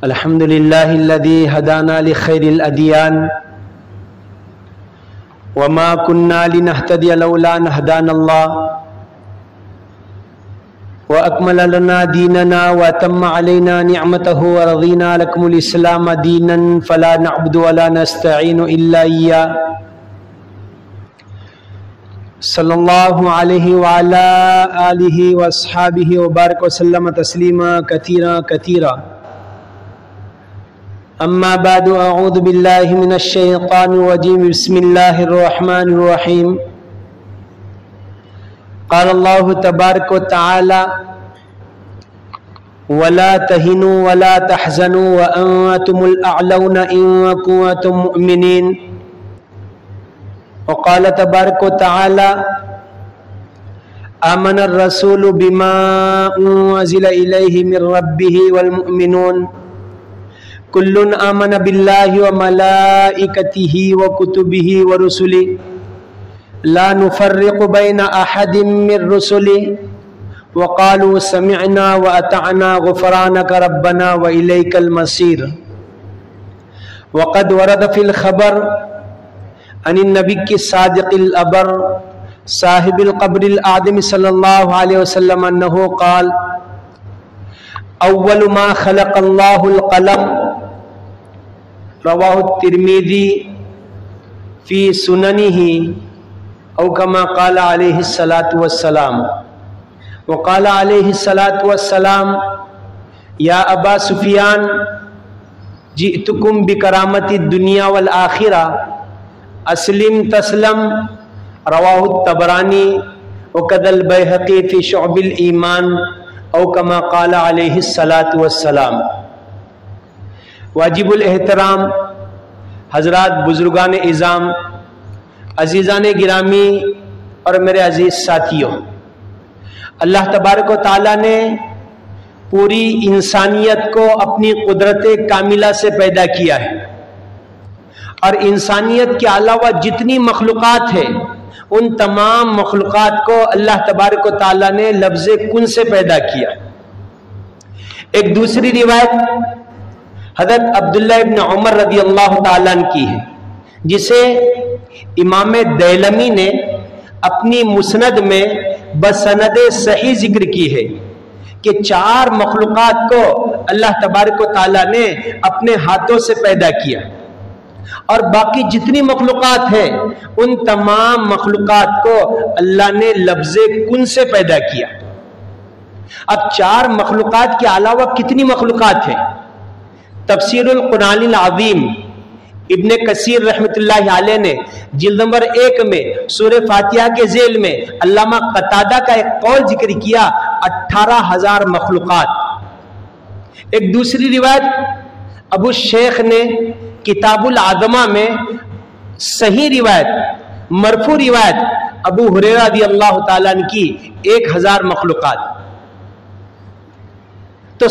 الحمد لله الذي هدانا لخير الأديان وما كنا لنهتدي لولا أن هدانا الله وأكمل لنا ديننا وأتم علينا نعمته ورضينا لكم الإسلام دينا فلا نعبد ولا نستعين إلا إياه صلى الله عليه وعلى آله وأصحابه وبارك وسلم تسليما كثيرا كثيرا. أما بعد، أعوذ بالله من الشيطان الرجيم. بسم الله الرحمن الرحيم. قال الله تبارك وتعالى: ولا تهنوا ولا تحزنوا وأنتم الأعلون إن كنتم مؤمنين. وقال تبارك وتعالى: آمن الرسول بما أنزل إليه من ربه والمؤمنون كل آمن بالله وملائكته وكتبه ورسله لا نفرق بين أحد من رسله وقالوا سمعنا وأطعنا غفرانك ربنا وإليك المصير. وقد ورد في الخبر عن النبي الصادق الأبر صاحب القبر الأعظم صلى الله عليه وسلم أنه قال: أول ما خلق الله القلم. رواه الترمذي في سننه أو كما قال عليه الصلاة والسلام. وقال عليه الصلاة والسلام: يا أبا سفيان جئتكم بكرامة الدنيا والآخرة اسلم تسلم. رواه الطبراني وكذا البيهقي في شعب الإيمان أو كما قال عليه الصلاة والسلام. واجب الاحترام حضرات، بزرگان اعظام، عزیزان گرامی اور میرے عزیز ساتھیوں، اللہ تبارک و تعالیٰ نے پوری انسانیت کو اپنی قدرت کاملہ سے پیدا کیا ہے، اور انسانیت کے علاوہ جتنی مخلوقات ہیں ان تمام مخلوقات کو اللہ تبارک و تعالیٰ نے لفظ کن سے پیدا کیا. ایک دوسری روایت حضرت عبداللہ ابن عمر رضی اللہ تعالیٰ عنہ کی ہے، جسے امام دیلمی نے اپنی مسند میں بسند صحیح ذکر کی ہے کہ 4 مخلوقات کو اللہ تبارک و تعالیٰ نے اپنے ہاتھوں سے پیدا کیا، اور باقی جتنی مخلوقات ہیں ان تمام مخلوقات کو اللہ نے لفظ کن سے پیدا کیا. اب 4 مخلوقات کے علاوہ کتنی مخلوقات ہیں؟ تفسیر القرآن العظیم ابن کثیر رحمۃ اللہ علیہ نے جلد نمبر 1 میں سورہ فاتحہ کے ذیل میں علامہ قتادہ کا ایک قول ذکر کیا، 18,000 مخلوقات. ایک دوسری روایت ابو شیخ نے کتاب العظمہ میں صحیح روایت مرفوع روایت ابو ہریرہ رضی اللہ تعالیٰ عنہ کی 1,000 مخلوقات. تو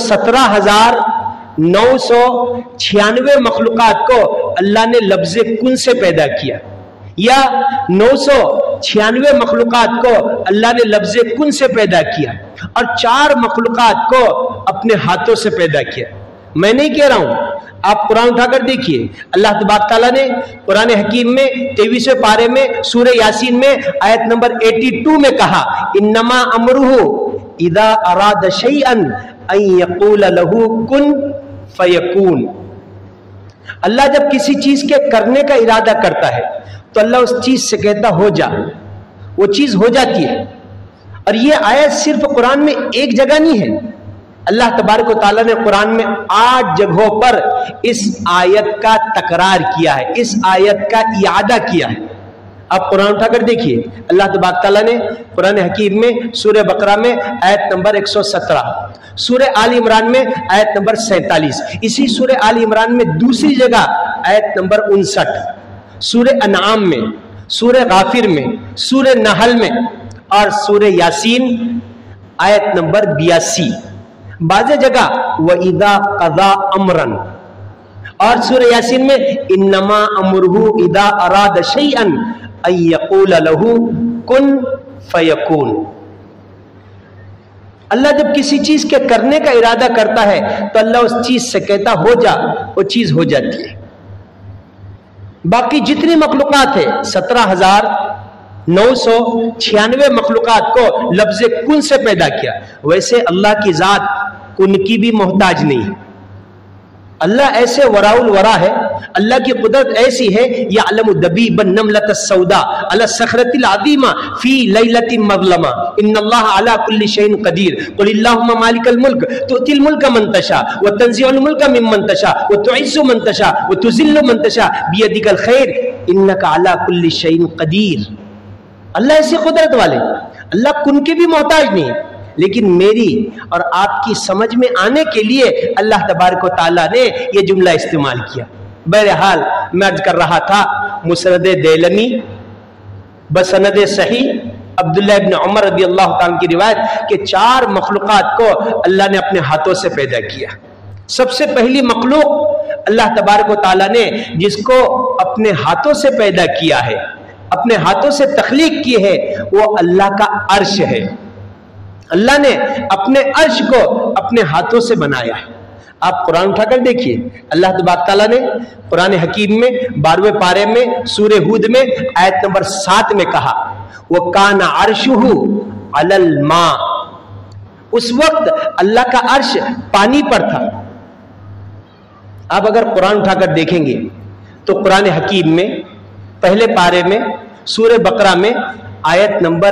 17,996 مخلوقات کو اللہ نے لفظ کن سے پیدا کیا، یا 996 مخلوقات کو اللہ نے لفظ کن سے پیدا کیا، اور 4 مخلوقات کو اپنے ہاتھوں سے پیدا کیا. میں نہیں کہہ رہا ہوں، آپ قرآن اٹھا کر دیکھیے. اللہ تبارک تعالیٰ نے قرآن حکیم میں 23ویں پارے میں سورہ یاسین میں آیت نمبر 82 میں کہا: انما امرہ اذا اراد شیئا ان یقول لہ کن فیکون. اللہ جب کسی چیز کے کرنے کا ارادہ کرتا ہے تو اللہ اس چیز سے کہتا ہو جا، وہ چیز ہو جاتی ہے. اور یہ آیت صرف قرآن میں ایک جگہ نہیں ہے، اللہ تبارک و تعالیٰ نے قرآن میں 8 جگہوں پر اس آیت کا تکرار کیا ہے، اس آیت کا اعادہ کیا ہے. آپ قرآن اٹھا کر دیکھیے. اللہ تبارک تعالیٰ نے قرآن حکیم میں سورہ بقرہ میں آیت نمبر 117، سورہ آل عمران میں آیت نمبر 47، اسی سورہ آل عمران میں دوسری جگہ آیت نمبر 59، سورہ انعام میں، سورہ غافر میں، سورہ نحل میں، اور سورہ یاسین آیت نمبر 82. بعض جگہ وَإِذَا قَضَى أَمْرًا، اور سورہ یاسین میں انما امرہ اذا اراد شیئا ان یقول لہ کن فیکون. اللہ جب کسی چیز کے کرنے کا ارادہ کرتا ہے تو اللہ اس چیز سے کہتا ہو جا، وہ چیز ہو جاتی ہے۔ باقی جتنی مخلوقات ہے 17,996 مخلوقات کو لفظ کن سے پیدا کیا، ویسے اللہ کی ذات کن کی بھی محتاج نہیں ہے۔ اللہ ایسے وراء الورا ہے، اللہ کی قدرت ایسی ہے، یعلم دبیب النملۃ السوداء علی الصخرۃ العظیمہ فی لیلۃ مظلمہ ان اللہ علی کل شیء قدیر قل اللہم مالک الملک تؤتی الملک من تشاء وتنزع الملک ممن تشاء وتعز من تشاء وتذل من تشاء بیدک الخیر انک علی کل شیء قدیر۔ اللہ ایسی قدرت والے، اللہ کن کے بھی محتاج نہیں، لیکن میری اور آپ کی سمجھ میں آنے کے لیے اللہ تبارک و تعالیٰ نے یہ جملہ استعمال کیا۔ بہرحال میں عرض کر رہا تھا، مسند دیلمی بسند صحیح عبداللہ ابن عمر رضی اللہ تعالیٰ کی روایت کہ 4 مخلوقات کو اللہ نے اپنے ہاتھوں سے پیدا کیا۔ سب سے پہلی مخلوق اللہ تبارک و تعالیٰ نے جس کو اپنے ہاتھوں سے پیدا کیا ہے، اپنے ہاتھوں سے تخلیق کی ہے، وہ اللہ کا عرش ہے۔ اللہ نے اپنے عرش کو اپنے ہاتھوں سے بنایا ہے۔ آپ قرآن اٹھا کر دیکھیے، اللہ تبارک تعالیٰ نے قرآن حکیم میں 12ویں پارے میں سورہ ہود میں آیت نمبر 7 میں کہا وَكَانَ عَرْشُهُ عَلَى الْمَاءِ، اس وقت اللہ کا عرش پانی پر تھا۔ آپ اگر قرآن اٹھا کر دیکھیں گے تو قرآن حکیم میں پہلے پارے میں سورہ بقرہ میں آیت نمبر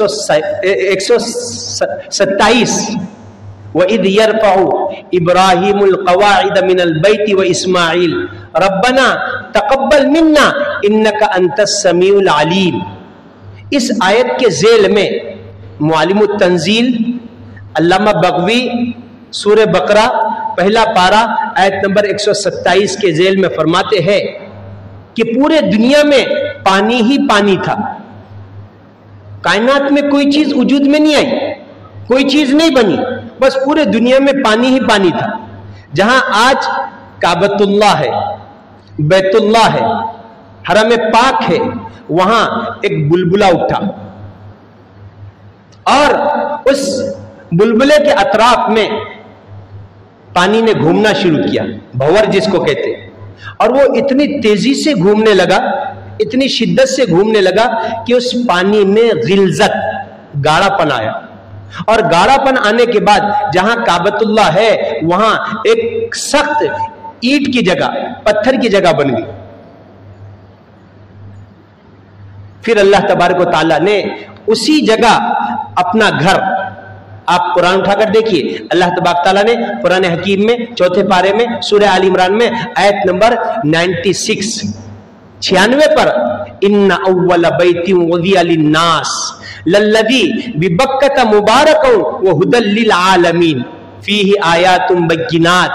127 وَإِذْ يَرْفَعُ إِبْرَاهِيمُ الْقَوَاعِدَ مِنَ الْبَيْتِ وَإِسْمَاعِيلُ رَبَّنَا تَقَبَّلْ مِنَّا إِنَّكَ أَنْتَ السَّمِيعُ الْعَلِيمُ۔ اس آیت کے ذیل میں معلم التنزیل علامہ بغوی سورہ بقرہ پہلا پارہ آیت نمبر 127 کے ذیل میں فرماتے ہیں کہ پورے دنیا میں پانی ہی پانی تھا، کائنات میں کوئی چیز وجود میں نہیں آئی، کوئی چیز نہیں بنی، بس پورے دنیا میں پانی ہی پانی تھا۔ جہاں آج کعبۃ اللہ ہے، بیت اللہ ہے، حرم پاک ہے، وہاں ایک بلبلہ اٹھا اور اس بلبلے کے اطراف میں پانی نے گھومنا شروع کیا، بھور جس کو کہتے ہیں، اور وہ اتنی تیزی سے گھومنے لگا، اتنی شدت سے گھومنے لگا کہ اس پانی میں غلظت، گاڑھا پن آیا، اور گاڑھا پن آنے کے بعد جہاں کعبۃ اللہ ہے وہاں ایک سخت اینٹ کی جگہ، پتھر کی جگہ بن گئی۔ پھر اللہ تبارک و تعالیٰ نے اسی جگہ اپنا گھر، آپ قرآن اٹھا کر دیکھیے، اللہ تبارک تعالیٰ نے قرآن حکیم میں 4 پارے میں سورہ آل عمران میں آیت نمبر 96 پر ان اول بیت وضع للناس للذی ببکۃ مبارک وہدی للعالمین فیہ آیات بینات،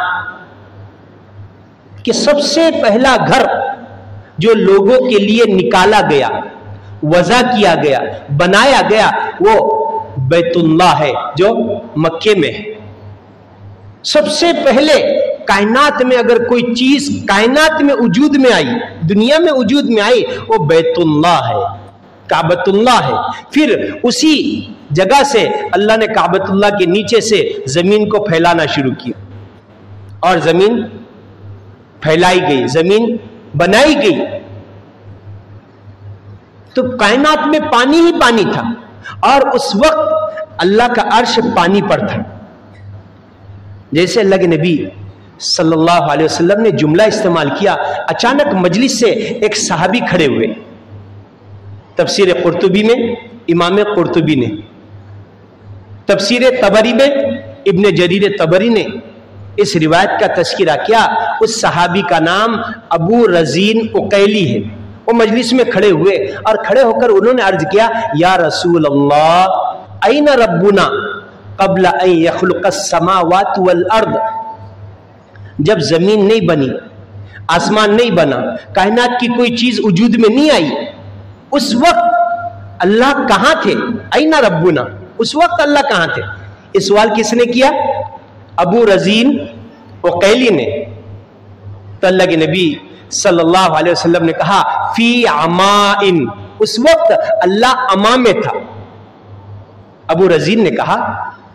کہ سب سے پہلا گھر جو لوگوں کے لیے نکالا گیا، وضع کیا گیا، بنایا گیا، وہ بیت اللہ ہے جو مکے میں ہے۔ سب سے پہلے کائنات میں اگر کوئی چیز کائنات میں وجود میں آئی، دنیا میں وجود میں آئی، وہ بیت اللہ ہے، کعبۃ اللہ ہے۔ پھر اسی جگہ سے اللہ نے کعبۃ اللہ کے نیچے سے زمین کو پھیلانا شروع کیا، اور زمین پھیلائی گئی، زمین بنائی گئی، تو کائنات میں پانی ہی پانی تھا، اور اس وقت اللہ کا عرش پانی پر تھا۔ جیسے اللہ کے نبی صلی اللہ علیہ وسلم نے جملہ استعمال کیا، اچانک مجلس سے ایک صحابی کھڑے ہوئے۔ تفسیر قرطبی میں امام قرطبی نے، تفسیر طبری میں ابن جریر طبری نے اس روایت کا تذکرہ کیا۔ اس صحابی کا نام ابو رزین عقیلی ہے۔ وہ مجلس میں کھڑے ہوئے اور کھڑے ہو کر انہوں نے عرض کیا، یا رسول اللہ این ربنا قبل ان یخلق السماوات والارض، جب زمین نہیں بنی، آسمان نہیں بنا، کائنات کی کوئی چیز وجود میں نہیں آئی، اس وقت اللہ کہاں تھے؟ این ربنا، اس وقت اللہ کہاں تھے؟ اس سوال کس نے کیا؟ ابو رزین عقیلی نے۔ تو اللہ کے نبی صلی اللہ علیہ وسلم نے کہا فی عمائن، اس وقت اللہ عما میں تھا۔ ابو رزین نے کہا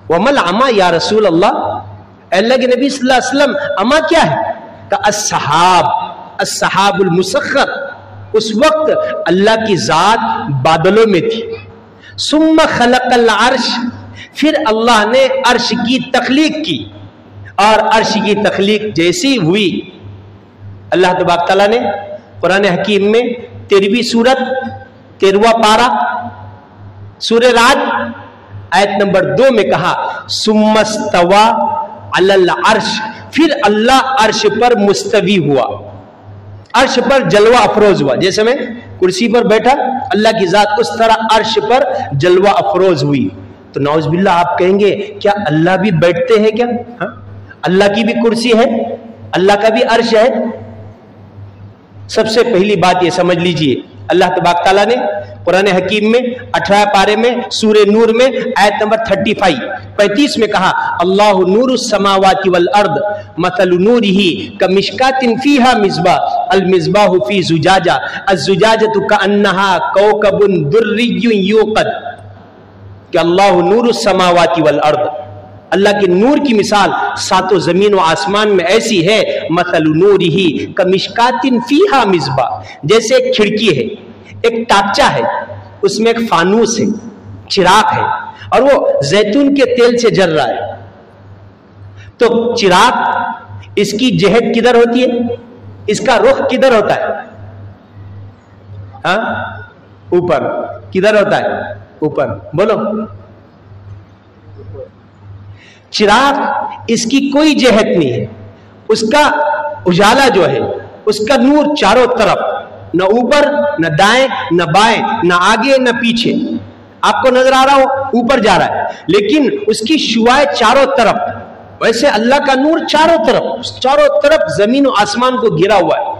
ومل اما یا رسول اللہ، اللہ کے نبی صلی اللہ علیہ وسلم اما کیا ہے؟ کہ السحاب، السحاب المسخر، اس وقت اللہ کی ذات بادلوں میں تھی. ثم خلق العرش، پھر اللہ نے عرش کی تخلیق کی، اور عرش کی تخلیق جیسی ہوئی اللہ تبارک تعالیٰ نے قرآن حکیم میں 13ویں سورت 13واں پارہ سورہ رعد آیت نمبر 2 میں کہا ثم استوى علی العرش، پھر اللہ عرش پر مستوی ہوا، عرش پر جلوہ افروز ہوا. جیسے میں کرسی پر بیٹھا، اللہ کی ذات اس طرح عرش پر جلوہ افروز ہوئی. تو نعوذ باللہ آپ کہیں گے کیا اللہ بھی بیٹھتے ہیں کیا؟ ہاں؟ اللہ کی بھی کرسی ہے، اللہ کا بھی عرش ہے. سب سے پہلی بات یہ سمجھ لیجئے، اللہ تبارک تعالیٰ نے قرآن حکیم میں 18 پارے میں سورہ نور میں آیت نمبر 35 میں کہا اللہ نور السماوات والارض مثل نورہ کمشکات فیہا مصباح المصباح فی زجاجہ الزجاجۃ کأنہا کوکب دری یوقد، کہ اللہ نور السماوات والارض، اللہ کے نور کی مثال ساتوں زمین و آسمان میں ایسی ہے، مثل نورہ کمشکات فیہا مصباح، جیسے ایک کھڑکی ہے، ایک ٹاپچہ ہے، اس میں ایک فانوس ہے، چراغ ہے، اور وہ زیتون کے تیل سے جل رہا ہے. تو چراغ اس کی جہت کدھر ہوتی ہے؟ اس کا رخ کدھر ہوتا ہے؟ ہاں اوپر. کدھر ہوتا ہے؟ اوپر. بولو. چراغ اس کی کوئی جہت نہیں ہے، اس کا اجالا جو ہے، اس کا نور چاروں طرف، نہ اوپر نہ دائیں نہ بائیں نہ آگے نہ پیچھے. آپ کو نظر آ رہا ہو اوپر جا رہا ہے لیکن اس کی شعاعیں چاروں طرف. ویسے اللہ کا نور چاروں طرف زمین و آسمان کو گھرا ہوا ہے.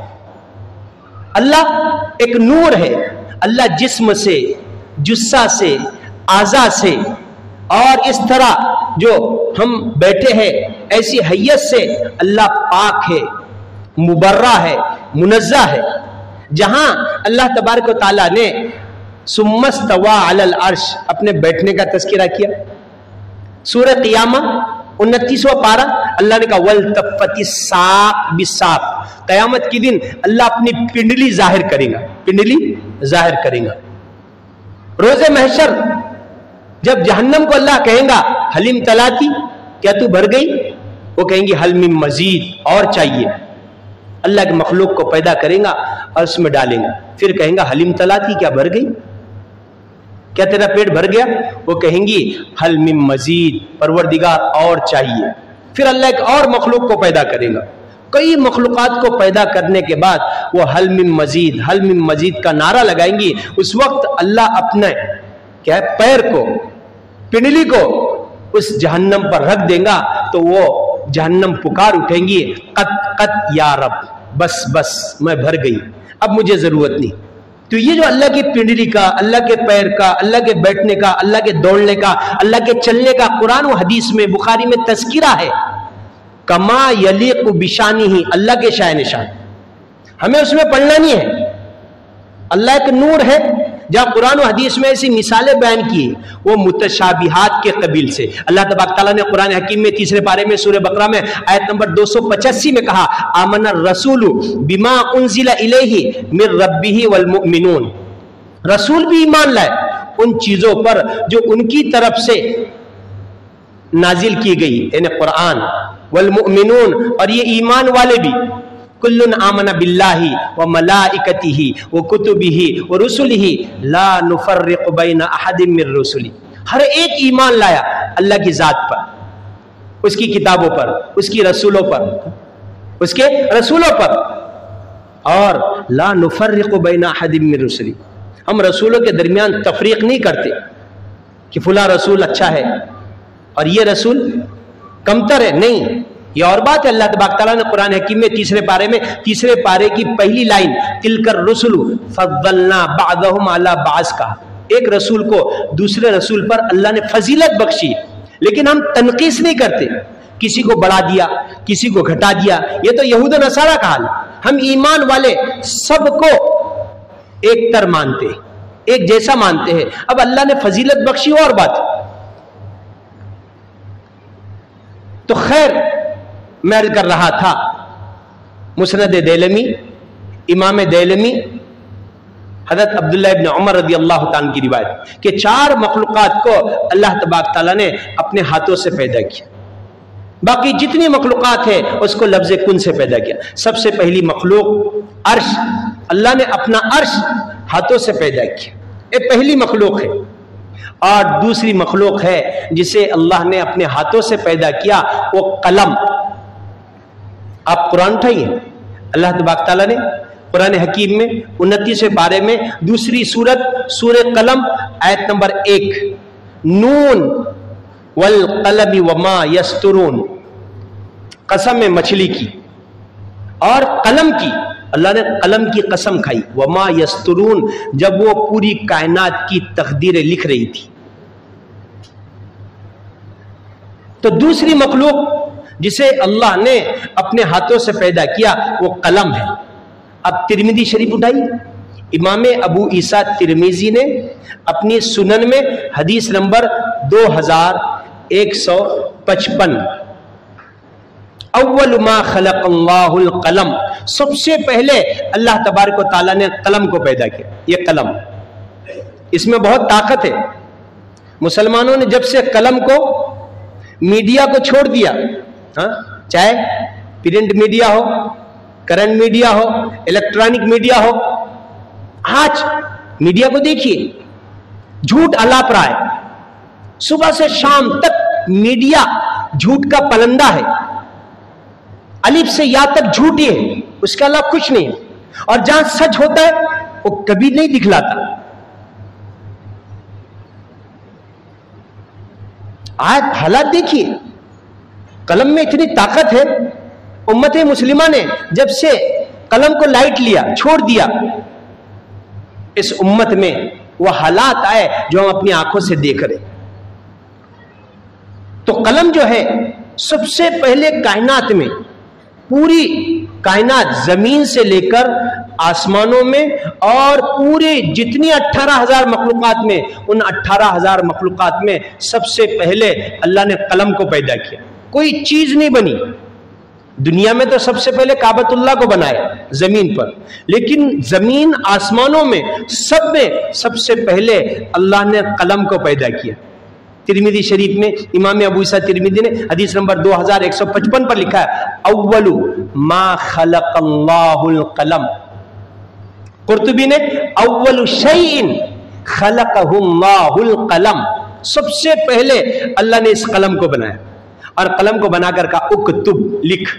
اللہ ایک نور ہے. اللہ جسم سے، جسہ سے، اعضاء سے، اور اس طرح جو ہم بیٹھے ہیں ایسی حیت سے اللہ پاک ہے، مبرہ ہے، منزہ ہے. جہاں اللہ تبارک و تعالیٰ نے ثم استوى علی العرش اپنے بیٹھنے کا تذکرہ کیا. سورہ قیامہ 29واں پارہ اللہ نے کہا وَالْتَفَّتِ السَّاقُ بِالسَّاقِ، قیامت کے دن اللہ اپنی پنڈلی ظاہر کرے گا، پنڈلی ظاہر کرے گا. روز محشر جب جہنم کو اللہ کہیں گا حلیم تلاتی، کیا تو بھر گئی؟ وہ کہیں گی حل من مزید، اور چاہیے. اللہ کے مخلوق کو پیدا کریں گا اور اس میں ڈالیں گا، پھر کہیں گا حلیم تلاتی، کیا بھر گئی؟ کیا تیرا پیٹ بھر گیا؟ وہ کہیں گی حل من مزید، پروردگار اور چاہیے. پھر اللہ ایک اور مخلوق کو پیدا کرے گا. کئی مخلوقات کو پیدا کرنے کے بعد وہ حل من مزید، حل من مزید کا نعرہ لگائیں گی. اس وقت اللہ اپنے کیا ہے پیر کو، پنڈلی کو اس جہنم پر رکھ دیں گا تو وہ جہنم پکار اٹھیں گی قط قط یا رب، بس بس میں بھر گئی، اب مجھے ضرورت نہیں. تو یہ جو اللہ کی پنڈلی کا، اللہ کے پیر کا، اللہ کے بیٹھنے کا، اللہ کے دوڑنے کا، اللہ کے چلنے کا قرآن و حدیث میں بخاری میں تذکرہ ہے. کما یلیق بشانہ، اللہ کے شان نشان، ہمیں اس میں پڑھنا نہیں ہے. اللہ ایک نور ہے. جہاں قرآن و حدیث میں ایسی مثالیں بیان کی وہ متشابہات کے قبیل سے. اللہ تبارک تعالیٰ نے قرآن حکیم میں 3 پارے میں سورہ بقرہ میں آیت نمبر 285 میں کہا آمن الرسول بما انزل الیہ من ربہ والمؤمنون، رسول بھی ایمان لائے ان چیزوں پر جو ان کی طرف سے نازل کی گئی، یعنی قرآن، والمؤمنون، اور یہ ایمان والے بھی. کل آمن باللہ وملائکتہ وکتبہ ورسلہ لا نفرق بین احد من رسلہ، ہر ایک ایمان لایا اللہ کی ذات پر، اس کی کتابوں پر، اس کی رسولوں پر، اس کے رسولوں پر. اور لا نفرق بین احد من رسلہ، ہم رسولوں کے درمیان تفریق نہیں کرتے کہ فلاں رسول اچھا ہے اور یہ رسول کمتر ہے. نہیں، یہ اور بات ہے. اللہ تبارک تعالیٰ نے قرآن حکیم میں 3 پارے کی پہلی لائن تلک الرسل فضلنا بعضهم علی بعض کہا. ایک رسول کو دوسرے رسول پر اللہ نے فضیلت بخشی، لیکن ہم تنقیص نہیں کرتے، کسی کو بڑھا دیا کسی کو گھٹا دیا. یہ تو یہود و نصارہ کا حال. ہم ایمان والے سب کو ایک تر مانتے، ایک جیسا مانتے ہیں. اب اللہ نے فضیلت بخشی اور بات. تو خیر میں عرض کر رہا تھا، مسند دیلمی، امام دیلمی، حضرت عبداللہ ابن عمر رضی اللہ تعالیٰ کی روایت کہ 4 مخلوقات کو اللہ تبارک تعالیٰ نے اپنے ہاتھوں سے پیدا کیا، باقی جتنی مخلوقات ہے اس کو لفظ کن سے پیدا کیا۔ سب سے پہلی مخلوق عرش، اللہ نے اپنا عرش ہاتھوں سے پیدا کیا، یہ پہلی مخلوق ہے۔ اور دوسری مخلوق ہے جسے اللہ نے اپنے ہاتھوں سے پیدا کیا، وہ قلم۔ آپ قرآن اٹھائیے، اللہ تبارک تعالیٰ نے قرآن حکیم میں 29 پارے میں دوسری سورت سورہ قلم آیت نمبر 1، نون والقلم وما یسطرون، قسم میں مچھلی کی اور قلم کی، اللہ نے قلم کی قسم کھائی، وما یسطرون، جب وہ پوری کائنات کی تقدیریں لکھ رہی تھی۔ تو دوسری مخلوق جسے اللہ نے اپنے ہاتھوں سے پیدا کیا وہ قلم ہے۔ اب ترمذی شریف اٹھائی، امام ابو عیسیٰ ترمذی نے اپنی سنن میں حدیث نمبر 2155، اول ما خلق اللہ القلم، سب سے پہلے اللہ تبارک و تعالیٰ نے قلم کو پیدا کیا۔ یہ قلم، اس میں بہت طاقت ہے۔ مسلمانوں نے جب سے قلم کو، میڈیا کو چھوڑ دیا، چاہے پرنٹ میڈیا ہو، کرنٹ میڈیا ہو، الیکٹرانک میڈیا ہو، آج میڈیا کو دیکھیے، جھوٹ الاپ رہا ہے، صبح سے شام تک میڈیا جھوٹ کا پلندہ ہے، الف سے یا تک جھوٹ ہی ہے، اس کے علاوہ کچھ نہیں، اور جہاں سچ ہوتا ہے وہ کبھی نہیں دکھلاتا۔ آج حالات دیکھیے، قلم میں اتنی طاقت ہے، امت مسلمہ نے جب سے قلم کو لائٹ لیا، چھوڑ دیا، اس امت میں وہ حالات آئے جو ہم اپنی آنکھوں سے دیکھ رہے۔ تو قلم جو ہے سب سے پہلے کائنات میں، پوری کائنات زمین سے لے کر آسمانوں میں اور پورے جتنی 18,000 مخلوقات میں، ان 18,000 مخلوقات میں سب سے پہلے اللہ نے قلم کو پیدا کیا۔ کوئی چیز نہیں بنی دنیا میں، تو سب سے پہلے کعبۃ اللہ کو بنایا زمین پر، لیکن زمین آسمانوں میں سب میں سب سے پہلے اللہ نے قلم کو پیدا کیا۔ ترمذی شریف میں امام ابو عیسیٰ ترمذی نے حدیث نمبر 2155 پر لکھا ہے، اول ما خلق اللہ القلم۔ قرطبی نے اول شیء خلقہ اللہ القلم، سب سے پہلے اللہ نے اس قلم کو بنایا، اور قلم کو بنا کر کہا اکتب، لکھ۔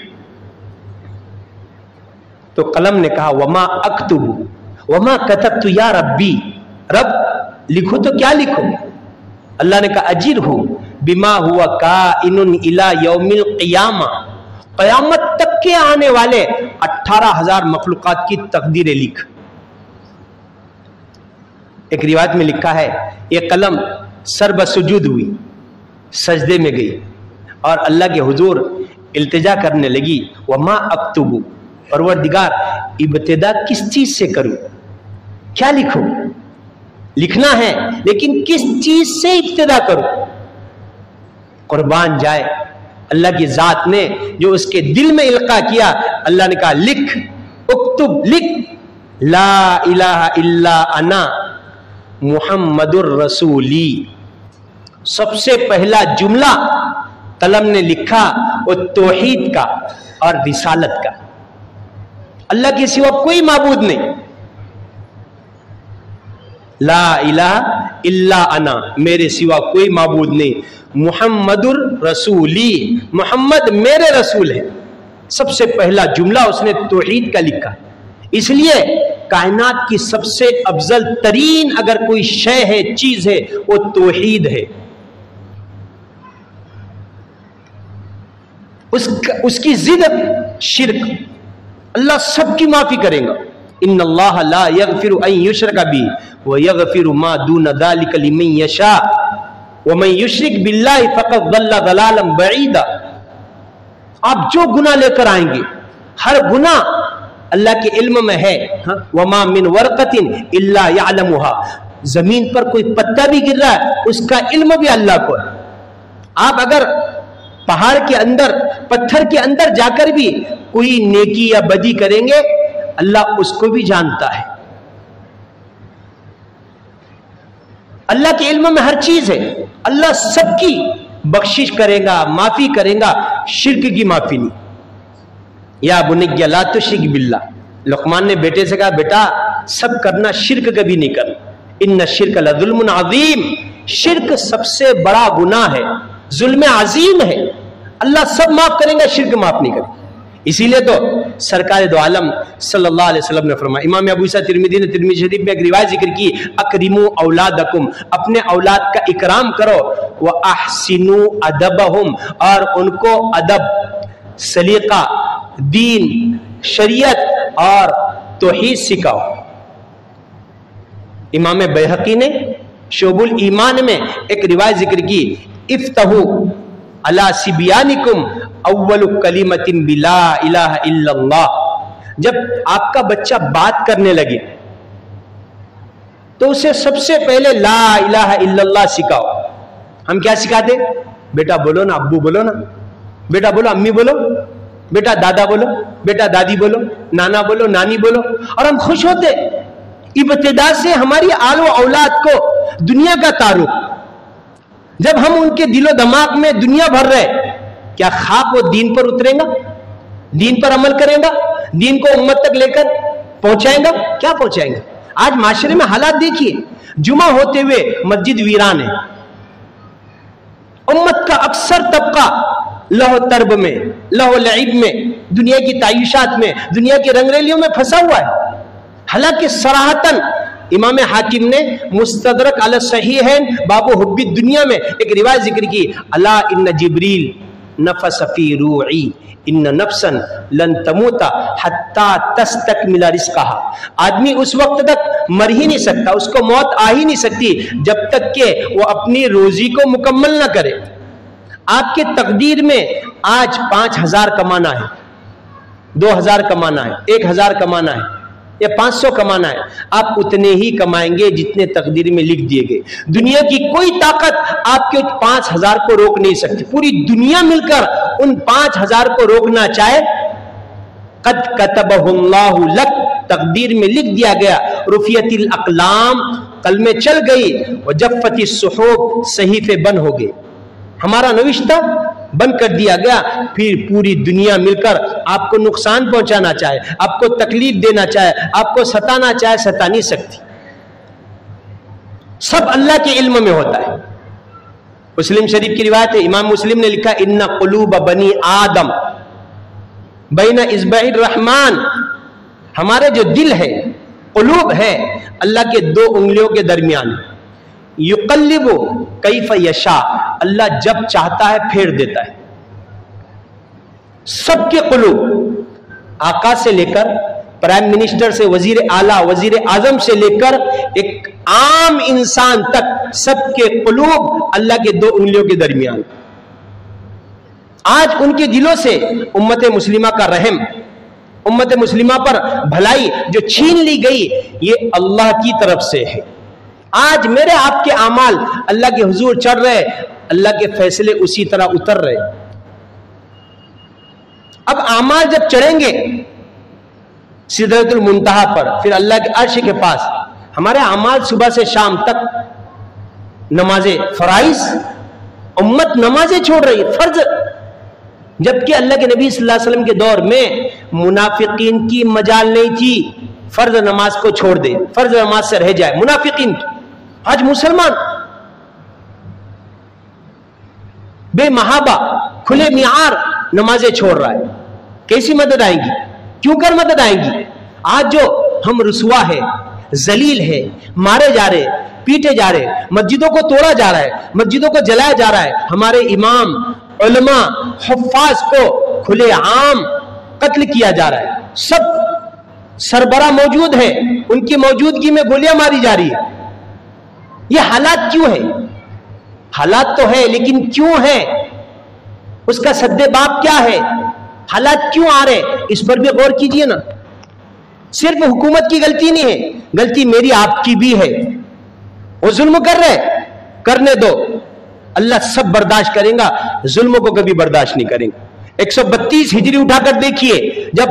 تو قلم نے کہا وما اکتب وما کتبت یا ربی، رب لکھو تو کیا لکھو؟ اللہ نے کہا اجرہ بما ہوا کائن الی یوم القیامہ، قیامت تک کے آنے والے 18,000 مخلوقات کی تقدیریں لکھ۔ ایک روایت میں لکھا ہے یہ قلم سر بسجود ہوئی، سجدے میں گئی اور اللہ کے حضور التجا کرنے لگی، وما اکتب، پروردگار ابتدا کس چیز سے کروں، کیا لکھوں؟ لکھنا ہے لیکن کس چیز سے ابتدا کروں؟ قربان جائے اللہ کی ذات نے جو اس کے دل میں القاء کیا، اللہ نے کہا لکھ، اکتب، لکھ، لا الہ الا انا محمد الرسولی۔ سب سے پہلا جملہ قلم نے لکھا وہ توحید کا اور رسالت کا، اللہ کے سوا کوئی معبود نہیں، لا الہ الا انا، میرے سوا کوئی معبود نہیں، محمد الرسولی، محمد میرے رسول ہے۔ سب سے پہلا جملہ اس نے توحید کا لکھا، اس لیے کائنات کی سب سے افضل ترین اگر کوئی شے ہے، چیز ہے، وہ توحید ہے۔ اس کی ضد شرک، اللہ سب کی معافی کرے گا، ان اللہ لا یغفر ان یشرک بہ ویغفر ما دون ذلک لمن یشاء ومن یشرک باللہ فقد ضل ضلالا بعیدا۔ آپ جو گناہ لے کر آئیں گے، ہر گناہ اللہ کے علم میں ہے، وما من ورقۃ الا یعلمها، زمین پر کوئی پتا بھی گر رہا ہے اس کا علم بھی اللہ کو ہے۔ آپ اگر پہاڑ کے اندر، پتھر کے اندر جا کر بھی کوئی نیکی یا بدی کریں گے، اللہ اس کو بھی جانتا ہے۔ اللہ کے علم میں ہر چیز ہے، اللہ سب کی بخشش کرے گا، معافی کرے گا، شرک کی معافی نہیں۔ یا بنی لا تشرک باللہ، لقمان نے بیٹے سے کہا بیٹا سب کرنا، شرک کبھی نہیں کرنا، ان الشرک لظلم عظیم، شرک سب سے بڑا گناہ ہے، ظلم عظیم ہے، اللہ سب معاف کریں گا، شرک معاف نہیں کرے۔ اسی لیے تو سرکار دو عالم صلی اللہ علیہ وسلم نے فرمایا، امام ابو عیسیٰ ترمذی نے ترمذی شریف میں ایک روایت ذکر کی، اکرموا اولادکم، اپنے اولاد کا اکرام کرو، واحسنوا ادبہم، اور ان کو ادب، سلیقہ، دین، شریعت اور توحید سکھاؤ۔ امام بیہقی نے شعب الایمان میں ایک روایت ذکر کی، افتحوا علی صبیانکم اول کلمۃ بلا الہ الا اللہ، جب آپ کا بچہ بات کرنے لگے تو اسے سب سے پہلے لا الہ الا اللہ سکھاؤ۔ ہم کیا سکھاتے؟ بیٹا بولو نا، ابو بولو نا، بیٹا بولو، امی بولو، بیٹا دادا بولو، بیٹا دادی بولو، نانا بولو، نانی بولو، اور ہم خوش ہوتے۔ ابتدا سے ہماری آل و اولاد کو دنیا کا تعارف، جب ہم ان کے دل و دماغ میں دنیا بھر رہے، کیا خاک وہ دین پر اترے گا، دین پر عمل کرے گا، دین کو امت تک لے کر پہنچائیں گا؟ کیا پہنچائیں گا؟ آج معاشرے میں حالات دیکھیے، جمعہ ہوتے ہوئے مسجد ویران ہے، امت کا اکثر طبقہ لہو ترب میں، لہو لعب میں، دنیا کی تعیشات میں، دنیا کی رنگریلیوں میں پھنسا ہوا ہے۔ حالانکہ صراحتاً امام حاکم نے مستدرک علی الصحیحین باب حب الدنیا میں ایک روایت ذکر کی، الا ان جبریل نفس فی روعی ان نفسا لن تموت حتی تستکمل رزقها، آدمی اس وقت تک مر ہی نہیں سکتا، اس کو موت آ ہی نہیں سکتی جب تک کہ وہ اپنی روزی کو مکمل نہ کرے۔ آپ کے تقدیر میں آج 5,000 کمانا ہے، 2,000 کمانا ہے، 1,000 کمانا ہے یا 500 کمانا ہے، آپ اتنے ہی کمائیں گے جتنے تقدیر میں لکھ دیے گئے۔ دنیا کی کوئی طاقت آپ کے 5,000 کو روک نہیں سکتی، پوری دنیا مل کر ان 5,000 کو روکنا چاہے، قد کتبہ اللہ لک، تقدیر میں لکھ دیا گیا، رفیت الاقلام، قلمیں چل گئی، وجفت الصحف، صحیفے بند ہو گئے، ہمارا نوشتہ بند کر دیا گیا۔ پھر پوری دنیا مل کر آپ کو نقصان پہنچانا چاہے، آپ کو تکلیف دینا چاہے، آپ کو ستانا چاہے، ستا نہیں سکتی، سب اللہ کے علم میں ہوتا ہے۔ مسلم شریف کی روایت ہے، امام مسلم نے لکھا، ان قلوب بنی آدم بین اصبع الرحمن، ہمارے جو دل ہے، قلوب ہے، اللہ کے 2 انگلیوں کے درمیان، یقلب کیف یشاء، اللہ جب چاہتا ہے پھیر دیتا ہے۔ سب کے قلوب، آقا سے لے کر پرائم منسٹر سے وزیر اعلیٰ، وزیر اعظم سے لے کر ایک عام انسان تک، سب کے قلوب اللہ کے 2 انگلیوں کے درمیان۔ آج ان کے دلوں سے امت مسلمہ کا رحم، امت مسلمہ پر بھلائی جو چھین لی گئی، یہ اللہ کی طرف سے ہے۔ آج میرے آپ کے اعمال اللہ کے حضور چڑھ رہے، اللہ کے فیصلے اسی طرح اتر رہے۔ اب اعمال جب چڑھیں گے سدرۃ المنتہا پر، پھر اللہ کے عرش کے پاس، ہمارے اعمال صبح سے شام تک، نماز فرائض، امت نمازیں چھوڑ رہی، فرض، جبکہ اللہ کے نبی صلی اللہ علیہ وسلم کے دور میں منافقین کی مجال نہیں تھی فرض نماز کو چھوڑ دے، فرض نماز سے رہ جائے، منافقین کی۔ آج مسلمان بے محابہ، کھلے معیار نمازیں چھوڑ رہا ہے، کیسی مدد آئیں گی؟ کیوں کر مدد آئیں گی؟ آج جو ہم رسوا ہے، ذلیل ہے، مارے جا رہے، پیٹے جا رہے، مسجدوں کو توڑا جا رہا ہے، مسجدوں کو جلایا جا رہا ہے، ہمارے امام، علماء، حفاظ کو کھلے عام قتل کیا جا رہا ہے، سب سربراہ موجود ہے، ان کی موجودگی میں گولیاں ماری جا رہی ہے۔ یہ حالات کیوں ہے؟ حالات تو ہے، لیکن کیوں ہے؟ اس کا سد باب کیا ہے؟ حالات کیوں آ رہے؟ اس پر بھی غور کیجئے نا۔ صرف حکومت کی غلطی نہیں ہے، غلطی میری آپ کی بھی ہے۔ وہ ظلم کر رہے، کرنے دو، اللہ सब बर्दाश्त करेगा, जुल्म को कभी बर्दाश्त नहीं करेगा। 132 हिजरी उठाकर देखिए, जब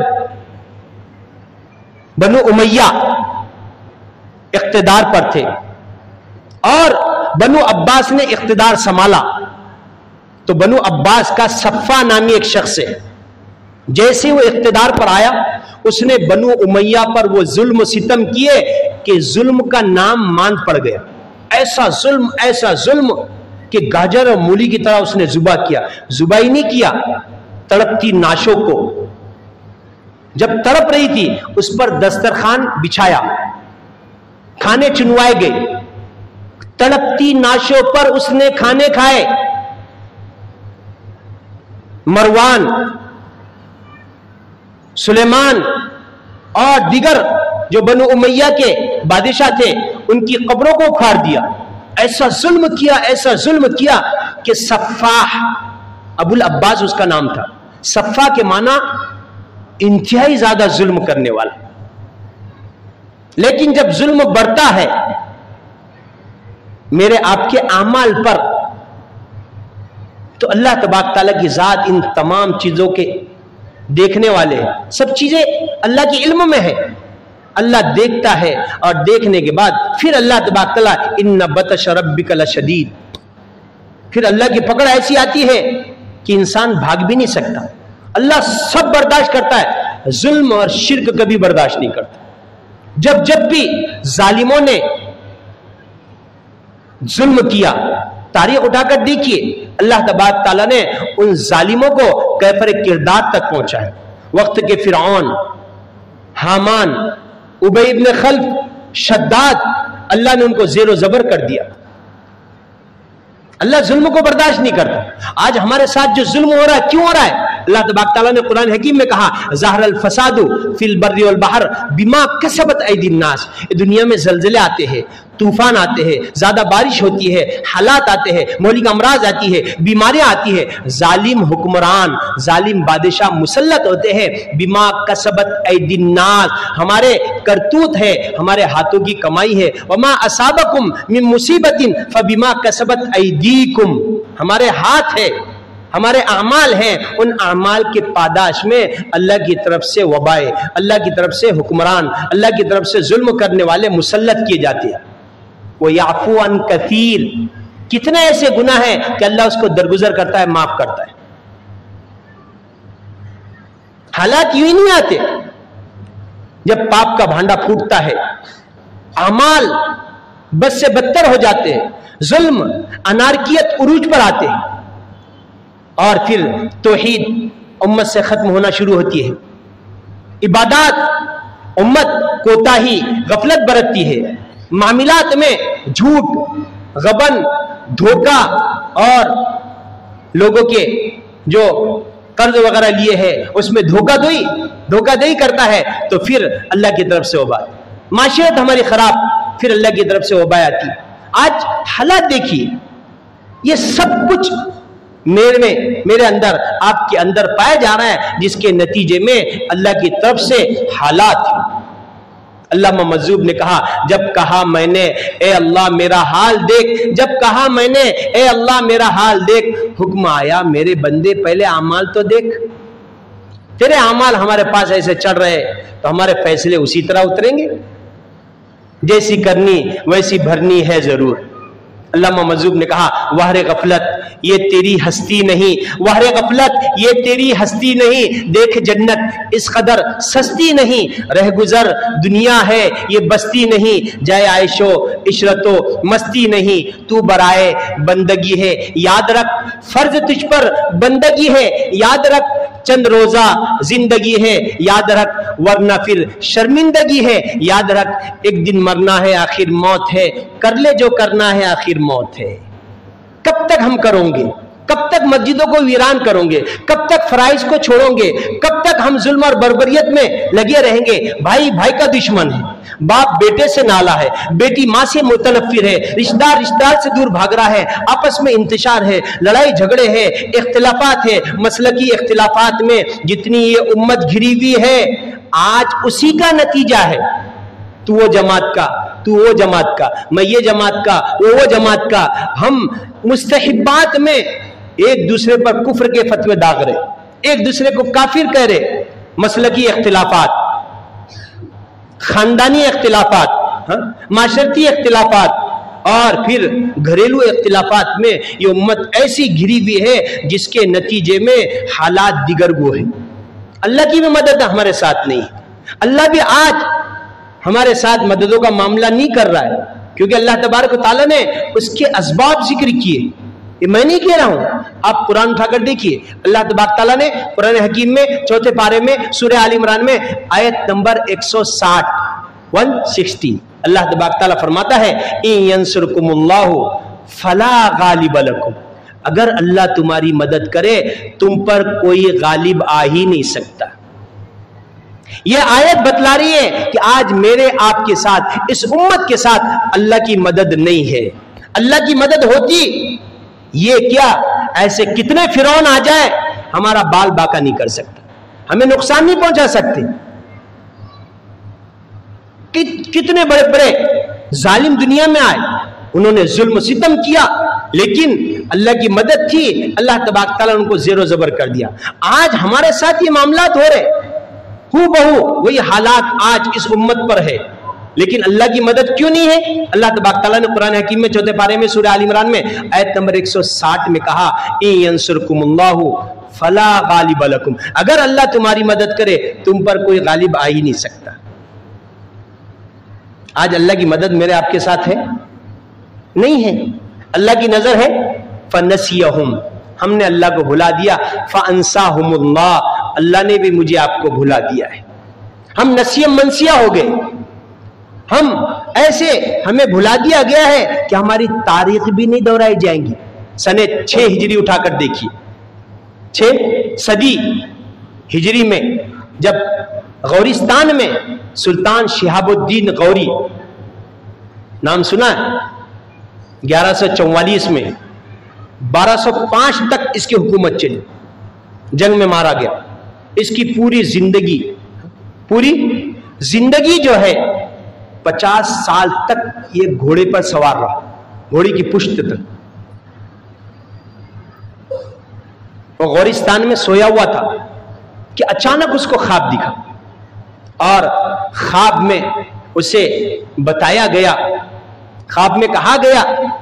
बनु उमैया इख्तिदार पर थे और बनु अब्बास ने इख्तिदार संभाला, तो बनु अब्बास का सफ़ा नामी एक शख्स है, जैसे वो इख्तिदार पर आया उसने बनु उमैया पर वो जुल्म सितम किए कि जुल्म का नाम मान पड़ गया। ऐसा जुल्म कि गाजर और मूली की तरह उसने जुबा किया। जुबाई नहीं किया, तड़पती नाशों को जब तड़प रही थी उस पर दस्तरखान बिछाया, खाने चुनवाए गए, तड़पती नाशों पर उसने खाने खाए। मरवान, सुलेमान और दीगर जो बनु उमैया के बादशाह थे उनकी कब्रों को उखाड़ दिया। ऐसा जुल्म किया कि सफ़ाह, अबुल अब्बास उसका नाम था। सफ़ा के माना इंतहाई ज्यादा जुल्म करने वाला। लेकिन जब जुल्म बढ़ता है मेरे आपके आमाल पर, तो अल्लाह तबारक तआला की जात इन तमाम चीजों के देखने वाले हैं। सब चीजें अल्लाह के इल्म में है, अल्लाह देखता है और देखने के बाद फिर अल्लाह तबारक तआला इन्ना बतश रब्बिका लशदीद, फिर अल्लाह की पकड़ ऐसी आती है कि इंसान भाग भी नहीं सकता। अल्लाह सब बर्दाश्त करता है, जुल्म और शिर्क कभी बर्दाश्त नहीं करता। जब भी जालिमों ने जुल्म किया, तारीख उठाकर देखिए, अल्लाह तबारक तआला ने उन जालिमों को कैफर किरदार तक पहुंचाया। वक्त के फिरौन, हामान, उबई इब्न खल्फ, शद्दाद, अल्लाह ने उनको जेरो जबर कर दिया। अल्लाह जुल्म को बर्दाश्त नहीं करता। आज हमारे साथ जो जुल्म हो रहा है, क्यों हो रहा है? अल्लाह तबारक तआला ने कुरान हकीम में कहा, ज़हरल फसादु फिल बर्रि वल बहर बिमा कसबत ऐदीन नास। दुनिया में जलजले आते हैं, तूफान आते हैं, ज्यादा बारिश होती है, हालात आते हैं, मौलिक अमराज आती है, बीमारियां आती है, जालिम हुक्मरान, जालिम बादशाह मुसल्लत होते हैं। बिमा कसबत ऐदीन नास, हमारे करतूत है, हमारे हाथों की कमाई है। वमा असाबकुम मिन मुसीबतिन फबिमा कसबत ऐदीकुम, हमारे हाथ है, हमारे अमाल हैं, उन अमाल के पादाश में अल्लाह की तरफ से वबाए, अल्लाह की तरफ से हुक्मरान, अल्लाह की तरफ से जुल्म करने वाले मुसल्लत किए जाते हैं। वो याफू अन कसीर, कितने ऐसे गुनाह हैं कि अल्लाह उसको दरगुजर करता है, माफ करता है। हालात यूं ही नहीं आते। जब पाप का भांडा फूटता है, अमाल बद से बदतर हो जाते हैं, जुल्म अनारकियत उरूज पर आते हैं और फिर तौहीद उम्मत से खत्म होना शुरू होती है। इबादत उम्मत कोताही गफलत बरतती है, मामलात में झूठ, गबन, धोखा और लोगों के जो कर्ज वगैरह लिए हैं उसमें धोखाधड़ी करता है, तो फिर अल्लाह की तरफ से वबा। माशियत हमारी खराब, फिर अल्लाह की तरफ से वबा आती। आज हालात देखिए, ये सब कुछ मेरे अंदर, आपके अंदर पाया जा रहा है, जिसके नतीजे में अल्लाह की तरफ से हालात। अल्लामा मजूब ने कहा, जब कहा मैंने ए अल्लाह मेरा हाल देख, जब कहा मैंने ए अल्लाह मेरा हाल देख, हुक्म आया मेरे बंदे पहले अमाल तो देख। तेरे अमाल हमारे पास ऐसे चढ़ रहे तो हमारे फैसले उसी तरह उतरेंगे। जैसी करनी वैसी भरनी है जरूर। अल्लामा मजूब ने कहा, वहरे गफलत ये तेरी हस्ती नहीं, वहरे गफलत ये तेरी हस्ती नहीं, देख जन्नत इस कदर सस्ती नहीं, रह गुजर दुनिया है ये बस्ती नहीं, जाए आयशो इशरतो मस्ती नहीं, तू बराए बंदगी है याद रख, फर्ज तुझ पर बंदगी है याद रख, चंद रोजा जिंदगी है याद रख, वरना फिर शर्मिंदगी है याद रख, एक दिन मरना है आखिर मौत है, कर ले जो करना है आखिर मौत है। कब तक हम करोगे? कब तक मस्जिदों को वीरान करोगे? कब तक फराइज को छोड़ोगे? कब तक हम जुल्म और बर्बरियत में लगे रहेंगे? भाई भाई का दुश्मन है, बाप बेटे से नाला है, बेटी माँ से मुतनफिर है, रिश्तेदार रिश्तेदार से दूर भाग रहा है, आपस में इंतशार है, लड़ाई झगड़े है, इख्तिलाफात है। मसलकी इख्तिलाफात में जितनी ये उम्मत घिरी हुई है, आज उसी का नतीजा है। तू वो जमात का, तू वो जमात का, मैं ये जमात का, वो जमात का। हम मुस्तहिब्बात में एक दूसरे पर कुफ्र के फतवे दाग रहे, एक दूसरे को काफिर कह रहे, मसलकी इख्तिलाफात, खानदानी इख्तिलाफात, माशरती इख्तिलाफात और फिर घरेलू इख्तिलाफात में ये उम्मत ऐसी घिरी हुई है जिसके नतीजे में हालात दिगरगो है। अल्लाह की भी मदद हमारे साथ नहीं है। अल्लाह भी आज हमारे साथ मददों का मामला नहीं कर रहा है, क्योंकि अल्लाह तबारक व तआला ने उसके असबाब जिक्र किए। ये मैं नहीं कह रहा हूं, आप कुरान उठाकर देखिए। अल्लाह तबारक व तआला ने कुरान हकीम में 4 पारे में सूरह आल इमरान में आयत नंबर 160 अल्लाह तबारक व तआला फरमाता है, इन यंसुरकुमुल्लाहु फला गालिब लकुम, अगर अल्लाह तुम्हारी मदद करे तुम पर कोई गालिब आ ही नहीं सकता। यह आयत बतला रही है कि आज मेरे आपके साथ, इस उम्मत के साथ अल्लाह की मदद नहीं है। अल्लाह की मदद होती, ये क्या ऐसे कितने फिरौन आ जाए हमारा बाल बाका नहीं कर सकता, हमें नुकसान नहीं पहुंचा सकते। कितने बड़े बड़े जालिम दुनिया में आए, उन्होंने जुल्म सितम किया, लेकिन अल्लाह की मदद थी, अल्लाह तबारक तआला उनको ज़ेरो ज़बर कर दिया। आज हमारे साथ ये मामलात हो रहे, हू बहू वही हालात आज इस उम्मत पर है, लेकिन अल्लाह की मदद क्यों नहीं है? अल्लाह तबारक तआला ने कुरान हकीम में 4 पारे में सूरह आल इमरान में आयत नंबर 160 में कहा, इन यंसुरकुमुल्लाहु फला गालिब लकुम, अगर अल्लाह तुम्हारी मदद करे तुम पर कोई गालिब आ ही नहीं सकता। आज अल्लाह की मदद मेरे आपके साथ है? नहीं है। अल्लाह की नजर है, फनसियहुम, हमने अल्लाह को भुला दिया, फअंसाहुमुल्लाह, अल्लाह ने भी मुझे आपको भुला दिया है। हम नसियम मनसिया हो गए, हम ऐसे, हमें भुला दिया गया है कि हमारी तारीख भी नहीं दोहराई जाएंगी। सने 6 हिजरी उठाकर देखिए, 6 सदी हिजरी में जब गौरिस्तान में सुल्तान शिहाबुद्दीन गौरी, नाम सुना है, 1144 में 1205 तक इसकी हुकूमत चली, जंग में मारा गया। इसकी पूरी जिंदगी जो है 50 साल तक ये घोड़े पर सवार रहा, घोड़े की पुश्त तक। वो गौरिस्तान में सोया हुआ था कि अचानक उसको ख्वाब दिखा, और ख्वाब में उसे बताया गया, ख्वाब में कहा गया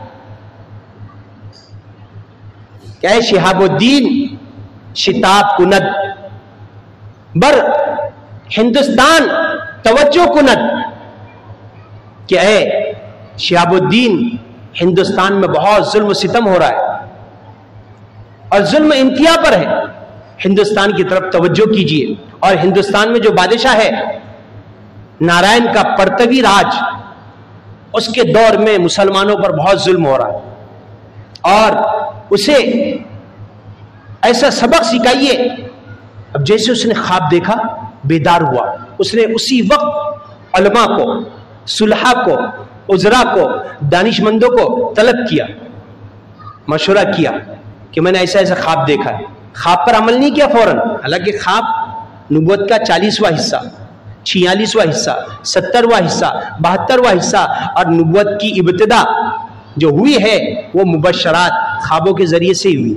क्या है, शिहाबुद्दीन शिताब कुनद बर हिंदुस्तान तवज्जो कुनद, क्या है शिहाबुद्दीन, हिंदुस्तान में बहुत जुल्म सितम हो रहा है और जुल्म इंतहा पर है, हिंदुस्तान की तरफ तवज्जो कीजिए। और हिंदुस्तान में जो बादशाह है नारायण का परतवी राज, उसके दौर में मुसलमानों पर बहुत जुल्म हो रहा है, और उसे ऐसा सबक सिखाइए। अब जैसे उसने ख्वाब देखा, बेदार हुआ, उसने उसी वक्त उलमा को, सुलहा को, उजरा को, दानिशमंदों को तलब किया, मशवरा किया कि मैंने ऐसा ऐसा ख्वाब देखा है। ख्वाब पर अमल नहीं किया फौरन, हालांकि ख्वाब नबूवत का 40वां हिस्सा, 46वां हिस्सा, 70वां हिस्सा, 72वां हिस्सा, और नबूवत की इब्तिदा जो हुई है वो मुबश्शरात ख्वाबों के जरिए से हुई।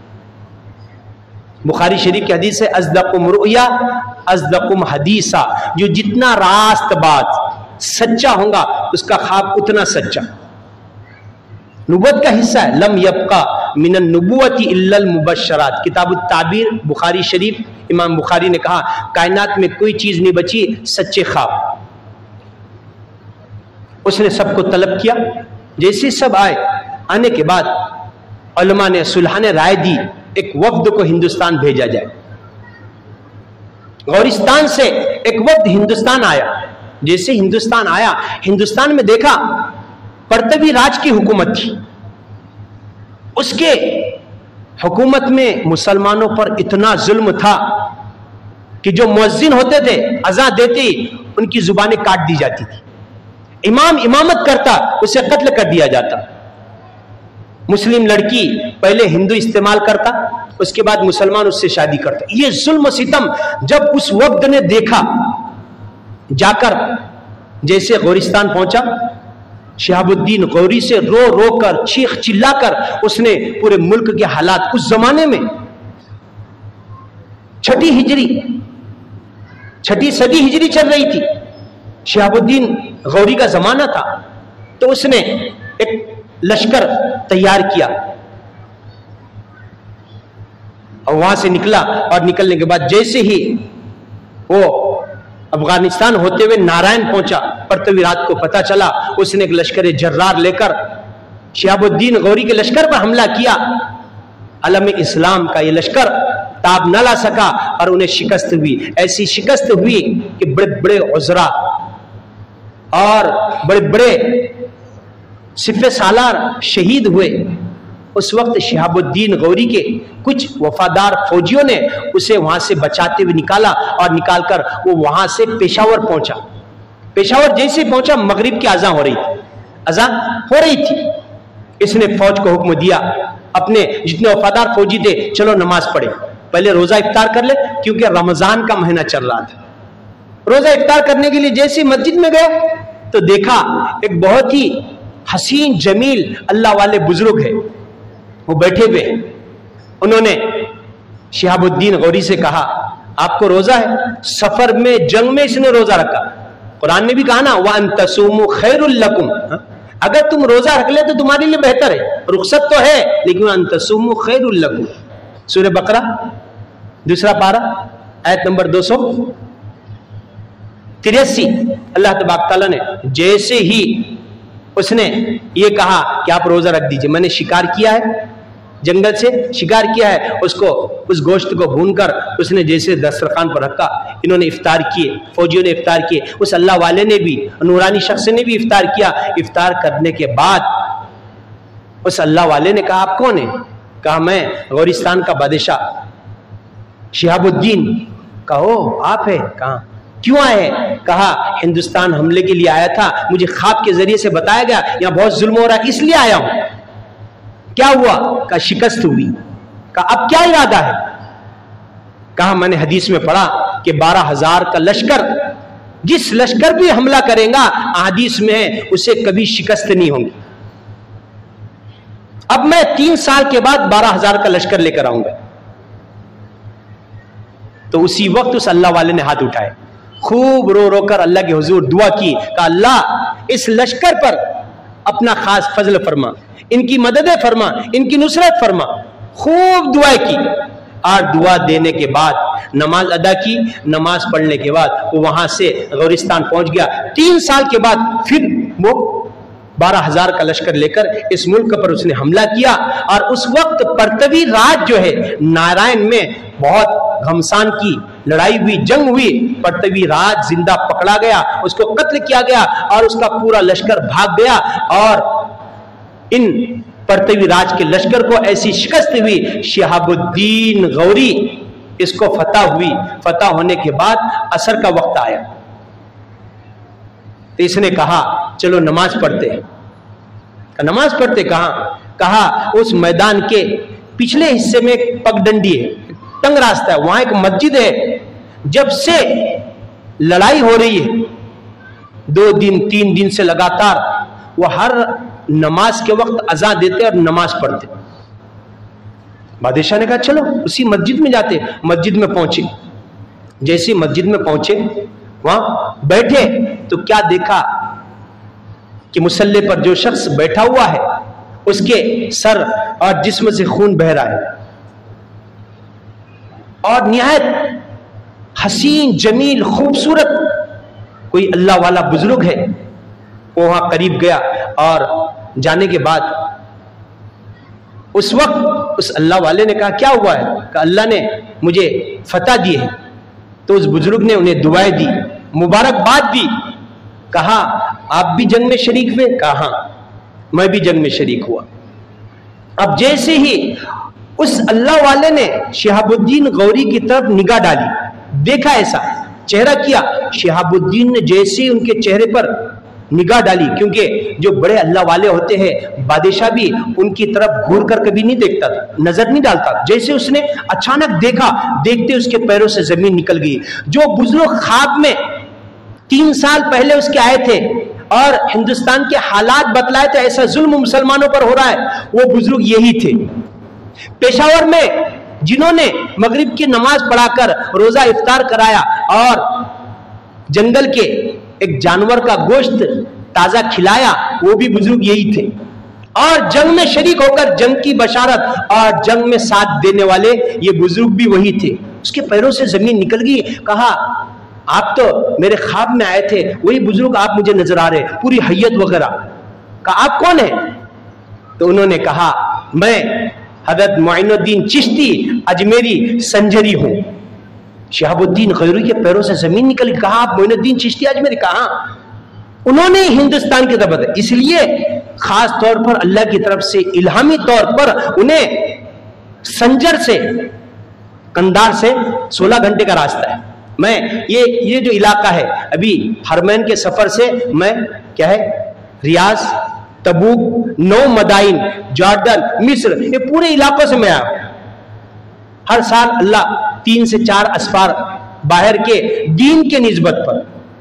बुखारी शरीफ की हदीस है, अज़दकुम रुया अज़दकुम हदीसा, जो जितना रास्त बात सच्चा होगा उसका ख्वाब उतना सच्चा। नबूवत का हिस्सा है, लम यबका मिनन नबूवती इल्लल मुबश्शरात, किताबुत ताबीर बुखारी शरीफ, इमाम बुखारी ने कहा कायनात में कोई चीज नहीं बची सच्चे ख्वाब। उसने सबको तलब किया, जैसे सब आए, आने के बाद उलमा ने, सुलहा ने राय दी एक वफ्द को हिंदुस्तान भेजा जाए। गौरिस्तान से एक वफ्द हिंदुस्तान आया। जैसे हिंदुस्तान आया, हिंदुस्तान में देखा परतवी राज की हुकूमत थी, उसके हुकूमत में मुसलमानों पर इतना जुल्म था कि जो मुअज्जिन होते थे, अज़ान देते उनकी जुबानें काट दी जाती थी, इमाम इमामत करता उसे कत्ल कर दिया जाता, मुस्लिम लड़की पहले हिंदू इस्तेमाल करता, उसके बाद मुसलमान उससे शादी करता। ये जुल्म सितम जब उस वक्त ने देखा, जाकर जैसे गौरिस्तान पहुंचा, شہاب الدین غوری سے رو رو کر چیخ چلا کر اس نے پورے ملک کے حالات، اس زمانے میں چھٹی صدی ہجری چل رہی تھی، شہاب الدین غوری کا زمانہ تھا، تو اس نے ایک لشکر تیار کیا اور وہاں سے نکلا، اور نکلنے کے بعد جیسے ہی وہ افغانستان ہوتے ہوئے نارائن پہنچا، پرتوی رات کو پتا چلا، اس نے ایک لشکر جرار لے کر شہاب الدین غوری کے لشکر پر حملہ کیا۔ علم اسلام کا یہ لشکر تاب نہ لا سکا اور انہیں شکست ہوئی، ایسی شکست ہوئی کہ بڑے بڑے عزرا اور بڑے بڑے سپہ سالار شہید ہوئے۔ اس وقت شہاب الدین غوری کے کچھ وفادار فوجیوں نے اسے وہاں سے بچاتے ہوئے نکالا، اور نکال کر وہ وہاں سے پشاور پہنچا۔ پشاور جیسے پہنچا، مغرب کی اذان ہو رہی تھی۔ اس نے فوج کو حکم دیا، اپنے جتنے وفادار فوجی تھے، چلو نماز پڑھے، پہلے روزہ افطار کر لے، کیونکہ رمضان کا مہینہ چل رہا تھا۔ روزہ افطار کرنے کے لیے جیسے مسجد میں گئے تو دیکھا ایک بہت ہی حسین جمیل اللہ والے بزرگ ہے، وہ بیٹھے ہوئے۔ انہوں نے شہاب الدین غوری سے کہا، آپ کو روزہ ہے؟ سفر میں، جنگ میں اس نے روزہ رکھا۔ قرآن نے بھی کہا نا، وَأَن تَصُومُوا خَيْرٌ لَكُمْ، اگر تم روزہ رکھ لے تو تمہارے لیے بہتر ہے، رخصت تو ہے لیکن وَأَن تَصُومُوا خَيْرٌ لَكُمْ۔ سورہ بقرہ 2 پارہ آیت نمبر 283۔ اللہ تبارک تعالیٰ نے جیسے ہی اس نے یہ کہا کہ آپ روزہ رکھ دیجئے، میں نے شکار کیا ہے، جنگل سے شکار کیا ہے، اس گوشت کو بھون کر اس نے جیسے دسترخوان پر رکھا، انہوں نے افطار کیے، فوجیوں نے افطار کیے، اس اللہ والے نے بھی، نورانی شخص نے بھی افطار کیا۔ افطار کرنے کے بعد اس اللہ والے نے کہا، آپ کون ہیں؟ کہا، میں غورستان کا بادشاہ شہاب الدین۔ کہو آپ ہیں؟ کہا کیوں آئے ہیں؟ کہا ہندوستان حملے کے لیے آیا تھا، مجھے خواب کے ذریعے سے بتایا گیا یہاں بہت ظلم ہو رہا ہے، اس لیے آیا ہوں۔ کیا ہوا؟ کہا شکست ہوئی۔ کہا اب کیا ارادہ ہے؟ کہا میں نے حدیث میں پڑھا کہ 12,000 کا لشکر، جس لشکر بھی حملہ کرے گا حدیث میں ہے اسے کبھی شکست نہیں ہوگی۔ اب میں 3 سال کے بعد 12,000 کا لشکر لے کر آؤں گا۔ تو اسی وقت اس اللہ والے نے ہاتھ اٹھائے، خوب رو رو کر اللہ کے حضور دعا کی، کہا اللہ اس لشکر پر اپنا خاص فضل فرما، ان کی مدد فرما، ان کی نصرت فرما۔ خوب دعا کی، اور دعا دینے کے بعد نماز ادا کی۔ نماز پڑھنے کے بعد وہ وہاں سے غورستان پہنچ گیا۔ 3 سال کے بعد پھر وہ 12,000 کا لشکر لے کر اس ملک پر اس نے حملہ کیا، اور اس وقت پرتوی راج جو ہے نارائن میں بہت گھمسان کی لڑائی ہوئی، جنگ ہوئی، پرتوی راج زندہ پکڑا گیا، اس کو قتل کیا گیا، اور اس کا پورا لشکر بھاگ گیا، اور ان پرتوی راج کے لشکر کو ایسی شکست ہوئی، شہاب الدین غوری اس کو فتح ہوئی۔ فتح ہونے کے بعد عصر کا وقت آیا تو اس نے کہا چلو نماز پڑھتے ہیں۔ نماز پڑھتے کہا اس میدان کے پچھلے حصے میں ایک پگڈنڈی ہے، تنگ راستہ ہے، وہاں ایک مسجد ہے، جب سے لڑائی ہو رہی ہے 2 دن 3 دن سے لگاتار، وہ ہر نماز کے وقت اذان دیتے اور نماز پڑھتے۔ بادشاہ نے کہا چلو اسی مسجد میں جاتے۔ مسجد میں پہنچے، جیسے مسجد میں پہنچے وہاں بیٹھے تو کیا دیکھا کہ مصلی پر جو شخص بیٹھا ہوا ہے اس کے سر اور جسم سے خون بہہ رہا ہے، اور نہایت حسین جمیل خوبصورت کوئی اللہ والا بزرگ ہے۔ وہ وہاں قریب گیا، اور جانے کے بعد اس وقت اس اللہ والے نے کہا کیا ہوا ہے؟ کہ اللہ نے مجھے فتح دی ہے۔ تو اس بزرگ نے انہیں دعائیں دی، مبارکباد دی۔ کہا آپ بھی جنگ میں شریک ہوئے؟ کہا ہاں میں بھی جنگ میں شریک ہوا۔ اب جیسے ہی اس اللہ والے نے شہاب الدین غوری کی طرف نگاہ ڈالی، دیکھا ایسا چہرہ کیا، شہاب الدین نے جیسے ہی ان کے چہرے پر نگاہ ڈالی، کیونکہ جو بڑے اللہ والے ہوتے ہیں بادشاہ بھی ان کی طرف گھور کر کبھی نہیں دیکھتا تھا، نظر نہیں ڈالتا۔ جیسے اس نے اچانک دیکھا، دیکھتے اس کے پیروں سے زمین نکل گئی۔ جو بزرگ خواب میں 3 سال پہلے اس کے آئے تھے، اور ہندوستان کے حالات بتلائے تو ایسا ظلم مسلمانوں پر ہو رہا ہے، وہ بزرگ یہی تھے۔ پشاور میں جنہوں نے مغرب کی نماز پڑھا کر روزہ افطار کرایا اور جنگل کے ایک جانور کا گوشت تازہ کھلایا، وہ بھی بزرگ یہی تھے۔ اور جنگ میں شریک ہو کر جنگ کی بشارت اور جنگ میں ساتھ دینے والے یہ بزرگ بھی وہی تھے۔ اس کے پیروں سے زمین نکل گئی، کہا آپ تو میرے خواب میں آئے تھے، وہی بزرگ آپ مجھے نظر آ رہے، پوری حیت وغیرہ۔ کہا آپ کون ہیں؟ تو انہوں نے کہا میں حضرت معین الدین چشتی اجمیری سنجری ہوں۔ شہاب الدین غیوری کے پیروں سے زمین نکل گئی، کہا آپ معین الدین چشتی اجمیری؟ کہا انہوں نے ہندوستان کی طرف، اس لیے خاص طور پر اللہ کی طرف سے الہامی طور پر انہیں سنجر سے کندار سے 16 گھنٹے کا راستہ ہے۔ میں یہ جو علاقہ ہے ابھی حرمین کے سفر سے میں کیا ہے ریاض، تبوک، 9 مدائن، جارڈن، مصر، یہ پورے علاقوں سے میں آیا ہوں۔ ہر سال اللہ 3 سے 4 اسفار باہر کے دین کے نسبت پر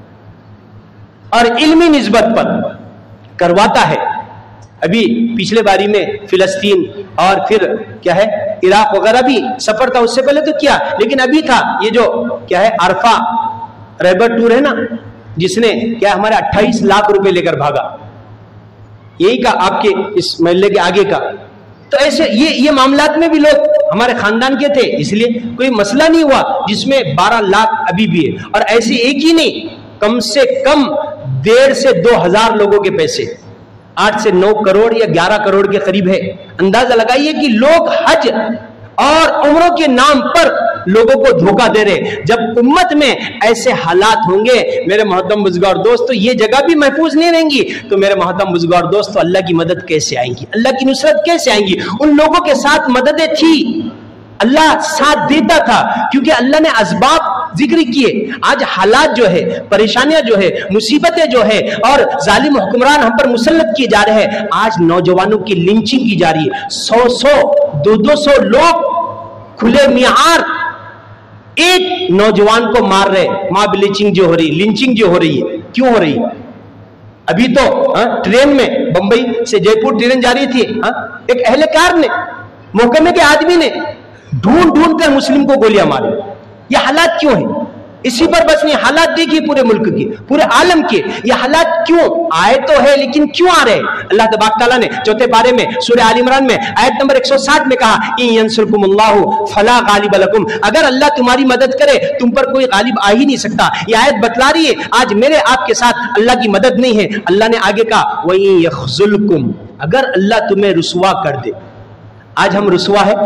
اور علمی نسبت پر کرواتا ہے۔ ابھی پچھلے باری میں فلسطین اور پھر کیا ہے عراق وغیرہ بھی سفر تھا، اس سے پہلے تو کیا، لیکن ابھی تھا یہ جو کیا ہے عرفہ ریبر ٹور ہے نا، جس نے کیا ہمارے 28 لاکھ روپے لے کر بھاگا، یہی کا آپ کے اس محلے کے آگے کا۔ تو ایسے یہ معاملات میں بھی لوگ ہمارے خاندان کے تھے، اس لیے کوئی مسئلہ نہیں ہوا، جس میں 12 لاکھ ابھی بھی ہے، اور ایسے ایک ہی نہیں، کم سے کم 1.5 سے 2,000 لوگوں کے پیسے 8 سے 9 کروڑ یا 11 کروڑ کے قریب ہے۔ اندازہ لگائیے کہ لوگ حج اور عمروں کے نام پر لوگوں کو دھوکہ دے رہے۔ جب امت میں ایسے حالات ہوں گے میرے محترم بزرگار دوستو، یہ جگہ بھی محفوظ نہیں رہیں گی، تو میرے محترم بزرگار دوستو اللہ کی مدد کیسے آئیں گی، اللہ کی نصرت کیسے آئیں گی؟ ان لوگوں کے ساتھ مددیں تھی، اللہ ساتھ دیتا تھا، کیونکہ اللہ نے اسباب ذکر کیے۔ آج حالات جو ہے، پریشانیاں جو ہے، مصیبتیں جو ہے، اور ظالم حکمران ہم پر مسلط کیے جا رہے ہیں۔ آج نوجوانوں کی لنچنگ کی جا رہی ہے، 100 200 لوگ کھلے معیار ایک نوجوان کو مار رہے۔ ماں بلیچنگ جو ہو رہی، لنچنگ جو ہو رہی ہے، کیوں ہو رہی ہے؟ ابھی تو ٹرین میں بمبئی سے جے پور ٹرین جا رہی تھی، ایک اہلکار نے، محکمے کے آدمی نے ڈھونڈ کر مسلم کو گولیاں ماری۔ یہ حالات کیوں ہیں؟ اسی پر بس نہیں، حالات دیکھیے پورے ملک کی، پورے عالم کے، یہ حالات کیوں آئے تو ہے لیکن کیوں آ رہے ہیں؟ اللہ تبارک تعالیٰ نے 4 پارے میں سورہ آل عمران میں آیت نمبر 160 میں کہا ان ینصرکم اللہ فلا غالب لکم، اگر اللہ تمہاری مدد کرے تم پر کوئی غالب آ ہی نہیں سکتا۔ یہ آیت بتلا رہی ہے آج میرے آپ کے ساتھ اللہ کی مدد نہیں ہے۔ اللہ نے آگے کہا وَإِن يَخْذُلْكُمْ، اگر اللہ تمہیں رسوا کر دے۔ آج ہم رسوا ہے،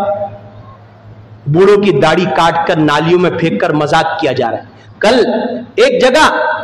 بوڑھوں کی داڑھی کاٹ کر نالیوں میں پھینک کر مذاق کیا جا رہا ہے۔ کل ایک جگہ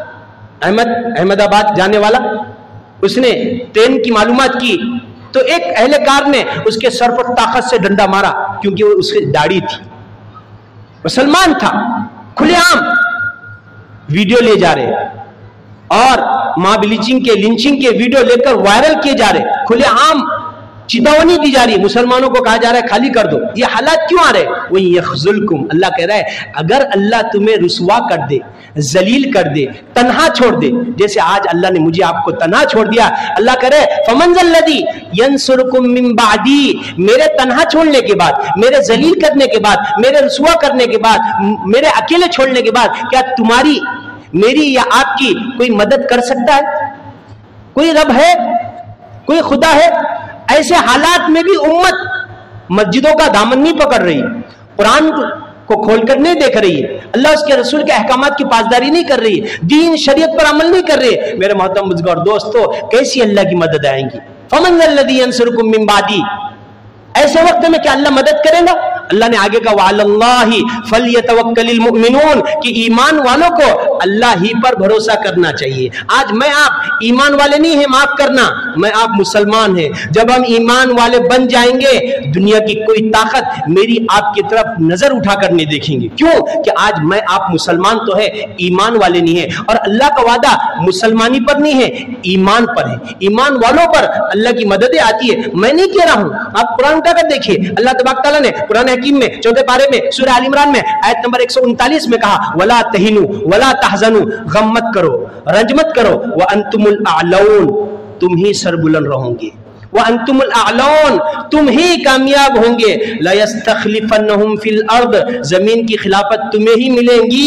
احمد آباد جانے والا، اس نے ٹرین کی معلومات کی تو ایک اہلکار نے اس کے سر پر طاقت سے ڈنڈا مارا، کیونکہ وہ اس کی داڑھی تھی، مسلمان تھا۔ کھلے عام ویڈیو لے جا رہے اور ماں بلیچنگ کے، لنچنگ کے ویڈیو لے کر وائرل کیے جا رہے، کھلے عام چتاونی دی جا رہی ہے، مسلمانوں کو کہا جا رہا ہے خالی کر دو۔ یہ حالات کیوں آ رہے؟ وہ یخذلکم، اللہ کہہ رہا ہے اگر اللہ تمہیں رسوا کر دے، ذلیل کر دے، تنہا چھوڑ دے، جیسے آج اللہ نے مجھے آپ کو تنہا چھوڑ دیا، اللہ کہہ رہا ہے فمن ذا الذی ینصرکم من بعدی، میرے تنہا چھوڑنے کے بعد، میرے ذلیل کرنے کے بعد، میرے رسوا کرنے کے بعد، میرے اکیلے چھوڑنے کے بعد کیا تمہاری، میری یا آپ کی کوئی مدد کر سکتا ہے؟ کوئی رب ہے؟ کوئی خدا ہے؟ ایسے حالات میں بھی امت مسجدوں کا دامن نہیں پکڑ رہی، قرآن کو کھول کر نہیں دیکھ رہی ہے، اللہ اس کے رسول کے احکامات کی پاسداری نہیں کر رہی ہے، دین شریعت پر عمل نہیں کر رہی ہے۔ میرے محترم بزرگوں اور دوستو، کیسی اللہ کی مدد آئیں گی؟ فمن ذا الذی ینصرکم من بعدی، ایسے وقت میں کیا اللہ مدد کرے گا؟ اللہ نے آگے کہا وعلی اللہ فلیتوکل المؤمنون، کہ ایمان والوں کو اللہ ہی پر بھروسہ کرنا چاہیے۔ آج میں آپ ایمان والے نہیں ہیں، معاف کرنا، میں آپ مسلمان ہیں۔ جب ہم ایمان والے بن جائیں گے دنیا کی کوئی طاقت میری آپ کی طرف نظر اٹھا کر نہیں دیکھیں گے۔ کیوں کہ آج میں آپ مسلمان تو ہے، ایمان والے نہیں ہیں، اور اللہ کا وعدہ مسلمانی پر نہیں ہے، ایمان پر ہے۔ ایمان والوں پر اللہ کی مددیں آتی ہے۔ میں نہیں کہہ رہا ہوں، آپ قرآن اٹھا کر دیکھیے، اللہ تبارک تعالیٰ نے قرآن حکیم میں 4 پارے میں سورہ آل عمران میں آیت نمبر 139 میں کہا ولا تہنوا ولا تحزنوا، غم مت کرو، رنج مت کرو، وانتم الاعلون، تم ہی سربلند رہو گے، وانتم الاعلون، تم ہی کامیاب ہوں گے، لا یستخلفنہم فی الارض، زمین کی خلافت تمہیں ہی ملیں گی،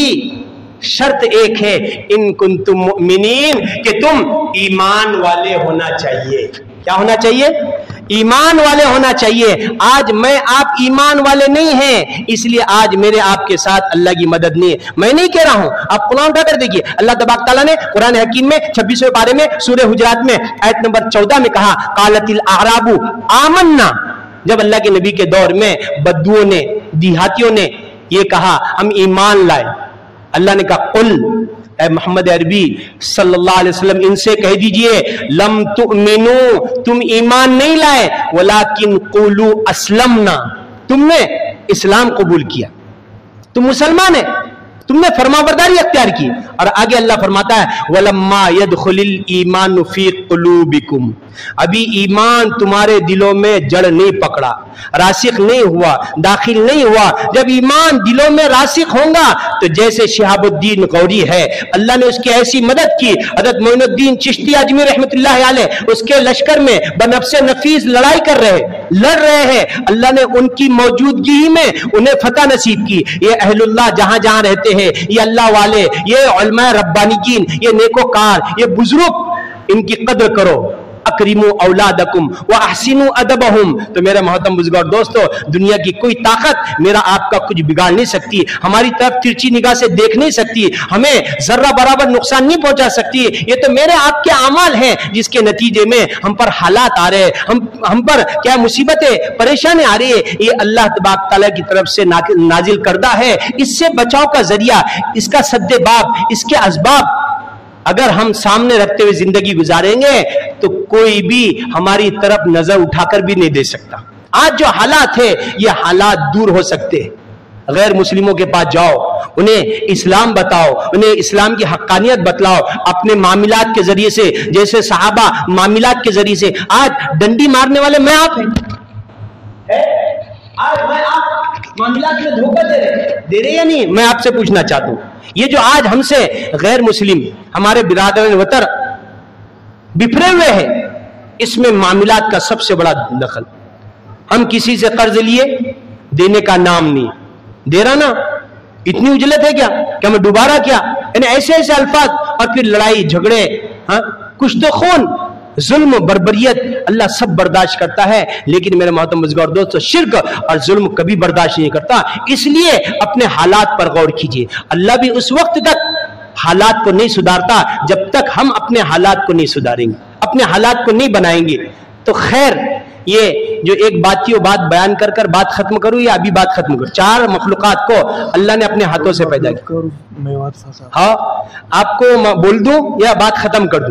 شرط ایک ہے ان کنتم مؤمنین، کہ تم ایمان والے ہونا چاہیے۔ کیا ہونا چاہیے؟ ایمان والے ہونا چاہیے۔ آج میں آپ ایمان والے نہیں ہیں، اس لیے آج میرے آپ کے ساتھ اللہ کی مدد نہیں ہے۔ میں نہیں کہہ رہا ہوں، آپ قرآن اٹھا کر دیکھیے، اللہ تبارک تعالیٰ نے قرآن حکیم میں 26ویں پارے میں سورہ حجرات میں آیت نمبر 14 میں کہا قالت الاعراب آمنا، جب اللہ کے نبی کے دور میں بدوؤں نے، دیہاتیوں نے یہ کہا ہم ایمان لائے، اللہ نے کہا قل، اے محمد عربی صلی اللہ علیہ وسلم ان سے کہہ دیجئے لم تؤمنو، تم ایمان نہیں لائے، ولیکن قولوا اسلمنا، تم نے اسلام قبول کیا، تم مسلمان ہیں، تم نے فرما برداری اختیار کی۔ اور آگے اللہ فرماتا ہے وَلَمَّا يَدْخُلِ الْإِيمَانُ فِي قُلُوبِكُمْ، ابھی ایمان تمہارے دلوں میں جڑ نہیں پکڑا، راسخ نہیں ہوا، داخل نہیں ہوا۔ جب ایمان دلوں میں راسخ ہوگا تو جیسے شہاب الدین غوری ہے، اللہ نے اس کی ایسی مدد کی، حضرت معین الدین چشتی اجمی رحمۃ اللہ علیہ اس کے لشکر میں بنفس نفیس لڑائی لڑ رہے ہیں، اللہ نے ان کی موجودگی میں انہیں فتح نصیب کی۔ یہ اہل اللہ جہاں جہاں رہتے ہیں، یہ اللہ والے، یہ علماء ربانیین، یہ نیکوکار، یہ بزرگ، ان کی قدر کرو۔ اکرموا اولادکم واحسنوا ادبہم۔ تو میرے محترم بزرگوں اور دوستو، دنیا کی کوئی طاقت میرا آپ کا کچھ بگاڑ نہیں سکتی، ہماری طرف ترچھی نگاہ سے دیکھ نہیں سکتی، ہمیں ذرہ برابر نقصان نہیں پہنچا سکتی۔ یہ تو میرے آپ کے اعمال ہیں جس کے نتیجے میں ہم پر حالات آ رہے ہیں، ہم پر کیا مصیبتیں پریشانی آ رہی ہے، یہ اللہ تبارک تعالیٰ کی طرف سے نازل کردہ ہے۔ اس سے بچاؤ کا ذریعہ، اس کا سد باب، اس کے اسباب اگر ہم سامنے رکھتے ہوئے زندگی گزاریں گے تو کوئی بھی ہماری طرف نظر اٹھا کر بھی نہیں دے سکتا۔ آج جو حالات ہے یہ حالات دور ہو سکتے ہیں۔ غیر مسلموں کے پاس جاؤ، انہیں اسلام بتاؤ، انہیں اسلام کی حقانیت بتلاؤ، اپنے معاملات کے ذریعے سے، جیسے صحابہ معاملات کے ذریعے سے۔ آج ڈنڈی مارنے والے میں آپ ہیں، آج میں آپ معاملات میں دھوکہ دے رہے یا نہیں؟ میں آپ سے پوچھنا چاہتا ہوں، یہ جو آج ہم سے غیر مسلم ہمارے برادران وطن بپھرے ہوئے ہیں، اس میں معاملات کا سب سے بڑا دخل۔ ہم کسی سے قرض لیے، دینے کا نام نہیں دے رہا نا، اتنی اجلت ہے کیا کہ ہمیں دوبارہ کیا، یعنی ایسے ایسے الفاظ، اور پھر لڑائی جھگڑے، کچھ تو خون، ظلم و بربریت، اللہ سب برداشت کرتا ہے، لیکن میرے محترم بزرگوں اور دوستو شرک اور ظلم کبھی برداشت نہیں کرتا۔ اس لیے اپنے حالات پر غور کیجئے، اللہ بھی اس وقت تک حالات کو نہیں سدھارتا جب تک ہم اپنے حالات کو نہیں سدھاریں گے، اپنے حالات کو نہیں بنائیں گے۔ تو خیر، یہ جو ایک بات بیان کر کر بات ختم کروں یا ابھی بات ختم کروں؟ 4 مخلوقات کو اللہ نے اپنے ہاتھوں سے پیدا کیا۔ ہاں، آپ کو بول دوں یا بات ختم کر دوں؟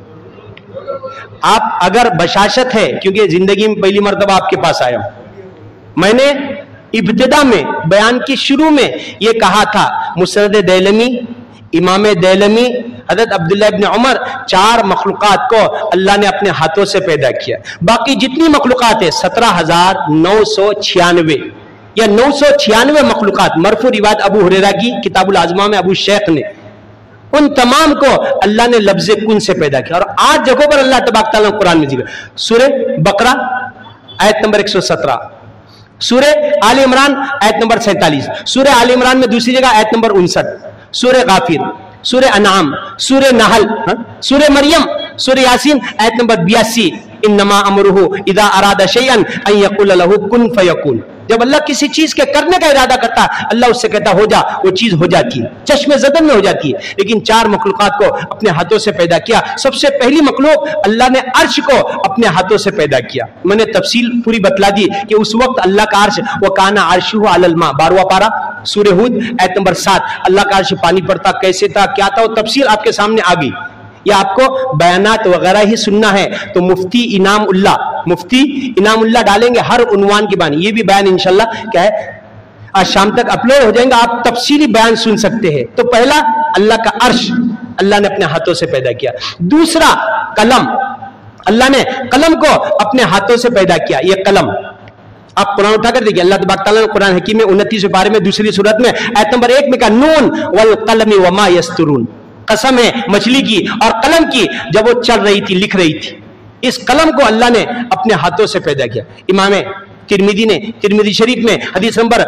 آپ اگر بشاشت ہے، کیونکہ زندگی میں پہلی مرتبہ آپ کے پاس آیا ہوں، میں نے ابتدا میں بیان کی شروع میں یہ کہا تھا مسند دیلمی، امام دیلمی، حضرت عبداللہ ابن عمر، 4 مخلوقات کو اللہ نے اپنے ہاتھوں سے پیدا کیا۔ باقی جتنی مخلوقات ہیں 17,996 یا 996 مخلوقات، مرفوع روایت ابو ہریرہ کی کتاب العظمہ میں ابو شیخ نے، ان تمام کو اللہ نے لفظ کن سے پیدا کیا۔ اور 8 جگہوں پر اللہ تبارک تعالیٰ نے قرآن میں ذکر، سورہ بقرہ آیت نمبر 117، سورہ آل عمران آیت نمبر 47، سورہ آل عمران میں دوسری جگہ آیت نمبر 59، سورہ غافر، سورہ انعام، سورہ نحل، سورہ مریم، سورہ یاسین آیت نمبر 82، انما امرہ اذا اراد شیئا ان یقول له کن فیکون۔ جب اللہ کسی چیز کے کرنے کا ارادہ کرتا ہے، اللہ اس سے کہتا ہو جا، وہ چیز ہو جاتی ہے، چشم زدن میں ہو جاتی ہے۔ لیکن 4 مخلوقات کو اپنے ہاتھوں سے پیدا کیا۔ سب سے پہلی مخلوق اللہ نے عرش کو اپنے ہاتھوں سے پیدا کیا۔ میں نے تفصیل پوری بتلا دی کہ اس وقت اللہ کا عرش وَكَانَ عَرْشُهُ عَلَى الْمَاءِ، 12واں پارہ سورہ ہود آیت نمبر 7، اللہ کا عرش پانی پر تھا، کیسے تھا، کیا تھا، وہ تفصیل آپ کے سامنے آ گئی۔ یہ آپ کو بیانات وغیرہ ہی سننا ہے تو مفتی انعام اللہ ڈالیں گے ہر عنوان کی بانی، یہ بھی بیان انشاءاللہ کیا ہے آج شام تک اپلوڈ ہو جائیں گا، آپ تفصیلی بیان سن سکتے ہیں۔ تو پہلا اللہ کا عرش اللہ نے اپنے ہاتھوں سے پیدا کیا۔ دوسرا قلم، اللہ نے قلم کو اپنے ہاتھوں سے پیدا کیا۔ یہ قلم آپ قرآن اٹھا کر دیکھیے، اللہ تبارک تعالیٰ نے قرآن حکیم میں 29 پارے میں دوسری سورت میں آیت نمبر 1 میں کہا نون والقلم وما یسطرون، قسم ہے مچھلی کی اور قلم کی جب وہ چل رہی تھی، لکھ رہی تھی۔ اس قلم کو اللہ نے اپنے ہاتھوں سے پیدا کیا۔ امام ترمذی نے ترمذی شریف میں حدیث نمبر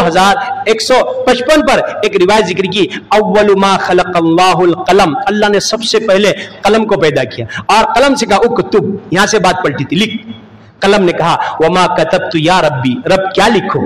2155 پر ایک روایت ذکر کی، اول ما خلق اللہ القلم، اللہ نے سب سے پہلے قلم کو پیدا کیا اور قلم سے کہا اکتب، یہاں سے بات پلٹی تھی، لکھ۔ قلم نے کہا وما کتبت یا ربی، رب کیا لکھوں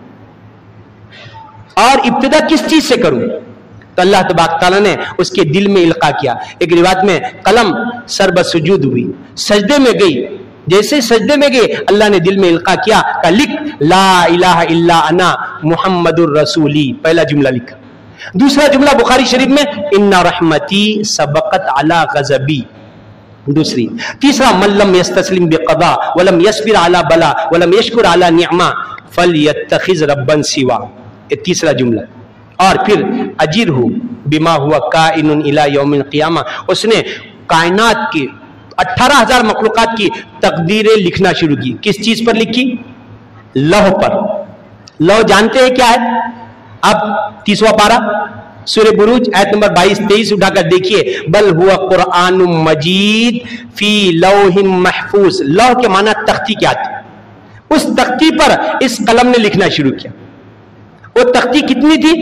اور ابتدا کس چیز سے کروں؟ تو اللہ تبارک تعالیٰ نے اس کے دل میں القاء کیا۔ ایک روایت میں قلم سر بسجود ہوئی، سجدے میں گئی، جیسے سجدے میں گئے اللہ نے دل میں القاء کیا کہ لکھ لا الہ الا انا محمد الرسولی، پہلا جملہ لکھا۔ دوسرا جملہ بخاری شریف میں ان رحمتی سبقت علی غضبی، دوسری۔ تیسرا من لم یستسلم بقضاء ولم یصبر علی بلا ولم یشکر علی نعمہ فلیتخذ ربا سوا، یہ تیسرا جملہ۔ اور پھر اجرہ بما ہوا کائن الی یوم القیامہ، اس نے کائنات کی 18,000 مخلوقات کی تقدیریں لکھنا شروع کی۔ کس چیز پر لکھی؟ لوح پر۔ لوح جانتے ہیں کیا ہے؟ اب 30واں پارہ سورہ بروج آیت نمبر 22-23 اٹھا کر دیکھیے، بل ہوا قرآن مجید فی لوح محفوظ، لوح کے معنی تختی کیا تھی؟ اس تختی پر اس قلم نے لکھنا شروع کیا۔ وہ تختی کتنی تھی؟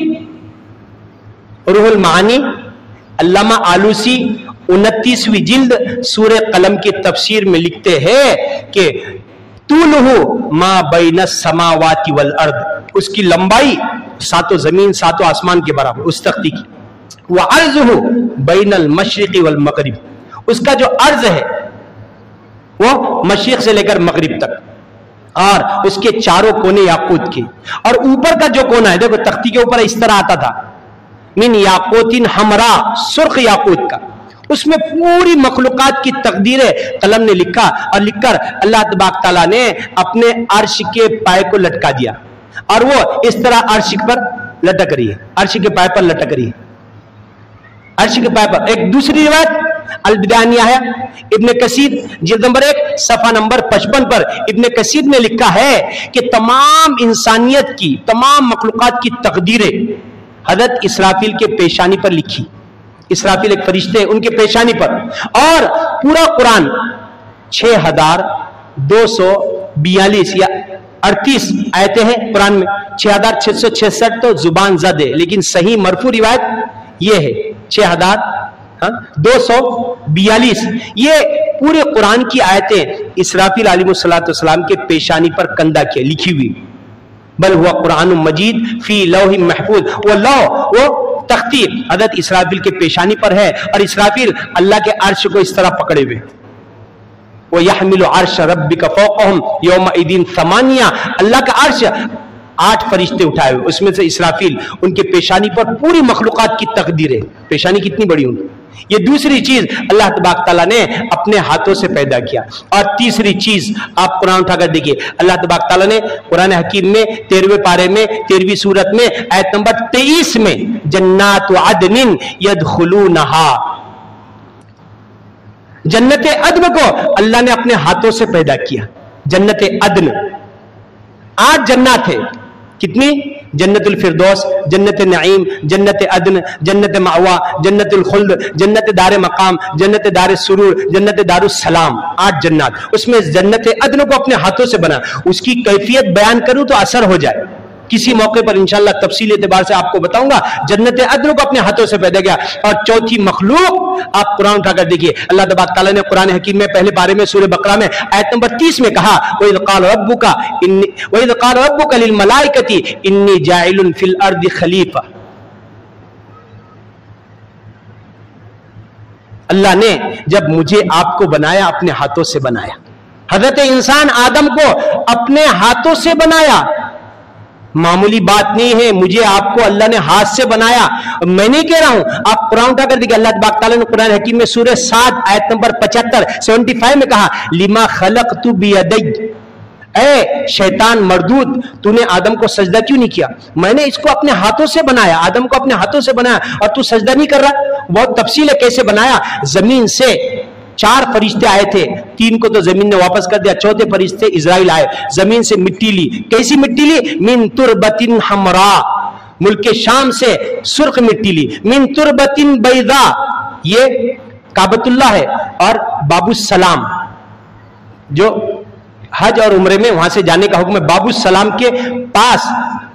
روح المعانی علامہ آلوسی 29ویں جلد سورہ قلم کی تفسیر میں لکھتے ہیں کہ طولہ ما بین السماوات والارض، اس کی لمبائی 7 زمین 7 آسمان کے برابر اس تختی کی، وعرضہ بین المشرق والمغرب، اس کا جو عرض ہے وہ مشرق سے لے کر مغرب تک، اور اس کے چاروں کونے یاقوت کے، اور اوپر کا جو کونا ہے دیکھو تختی کے اوپر اس طرح آتا تھا من یاقوت حمرا، سرخ یاقوت کا، اس میں پوری مخلوقات کی تقدیریں قلم نے لکھا، اور لکھ کر اللہ تبارک تعالیٰ نے اپنے عرش کے پائے کو لٹکا دیا، اور وہ اس طرح عرش پر لٹک رہی ہے، عرش کے پائے پر لٹک رہی ہے، عرش کے پائے پر۔ ایک دوسری روایت البدایہ ہے ابن کثیر جلد نمبر 1 صفحہ نمبر 55 پر ابن کثیر نے لکھا ہے کہ تمام انسانیت کی، تمام مخلوقات کی تقدیریں حضرت اسرافیل کے پیشانی پر لکھی۔ اسرافیل ایک فرشتے ان کے پیشانی پر، اور پورا قرآن 6242 یا 38 آیتیں ہیں قرآن میں، 6666 تو زبان زد ہے، لیکن صحیح مرفوع روایت یہ ہے 6242۔ یہ پورے قرآن کی آیتیں اسرافیل علیہ السلام کے پیشانی پر کندہ کیا، لکھی ہوئی۔ بل ہوا قرآن مجید فی لوح محفوظ، وہ لوح، وہ تختی حضرت اسرافیل کے پیشانی پر ہے، اور اسرافیل اللہ کے عرش کو اس طرح پکڑے ہوئے، وَيَحْمِلُ عَرْشَ رَبِّكَ فَوْقَهُمْ يَوْمَئِذٍ ثَمَانِيَةٌ، اللہ کا عرش 8 فرشتے اٹھائے ہوئے، اس میں سے اسرافیل ان کے پیشانی پر پوری مخلوقات کی تقدیر ہے۔ پیشانی کتنی بڑی ہوئی؟ یہ دوسری چیز اللہ تبارک تعالیٰ نے اپنے ہاتھوں سے پیدا کیا۔ اور تیسری چیز آپ قرآن اٹھا کر دیکھیے، اللہ تبارک تعالیٰ نے قرآن حکیم میں 13ویں پارے میں 13ویں سورت میں آیت نمبر 23 میں جنات عدن یدخلونہا، جنت عدن کو اللہ نے اپنے ہاتھوں سے پیدا کیا۔ جنت عدن 8 جنات ہے، کتنی؟ جنت الفردوس، جنت نعیم، جنت عدن، جنت مأوا، جنت الخلد، جنت دار مقام، جنت دار سرور، جنت دار السلام، 8 جنات۔ اس میں جنت عدن کو اپنے ہاتھوں سے بنا، اس کی کیفیت بیان کروں تو اثر ہو جائے، کسی موقع پر انشاءاللہ تفصیلی اعتبار سے آپ کو بتاؤں گا۔ جنت عدن کو اپنے ہاتھوں سے پیدا کیا۔ اور چوتھی مخلوق آپ قرآن اٹھا کر دیکھیے، اللہ تبارک تعالیٰ نے قرآن حکیم میں پہلے پارے میں سورہ بقرہ میں آیت نمبر 30 میں کہا وَإِذْ قَالَ رَبُّكَ لِلْمَلَائِكَةِ إِنِّي جَاعِلٌ فِي الْأَرْضِ خَلِيفَةً، اللہ نے جب مجھے آپ کو بنایا اپنے ہاتھوں سے بنایا، حضرت انسان آدم کو اپنے ہاتھوں سے بنایا، معمولی بات نہیں ہے، مجھے آپ کو اللہ نے ہاتھ سے بنایا، میں نہیں کہہ رہا ہوں، آپ قرآن اٹھا کر دیکھیں، اللہ تبارک تعالیٰ نے قرآن حکیم میں سورہ 7 آیت نمبر 75 میں کہا لما خلقت بیدی، اے شیطان مردود، تو نے آدم کو سجدہ کیوں نہیں کیا؟ میں نے اس کو اپنے ہاتھوں سے بنایا، آدم کو اپنے ہاتھوں سے بنایا، اور تو سجدہ نہیں کر رہا۔ بہت تفصیل ہے کیسے بنایا، زمین سے 4 फरिश्ते आए थे, 3 को तो जमीन ने वापस कर दिया, चौथे फरिश्ते इजराइल आए, जमीन से मिट्टी ली। कैसी मिट्टी ली? मिन तुरबतिन हमरा, मुल्क शाम से सुर्ख मिट्टी ली। मिन तुरबतिन बैदा, ये काबतुल्लाह है, और बाबू सलाम, जो हज और उम्रे में वहां से जाने का हुक्म है, बाबू सलाम के पास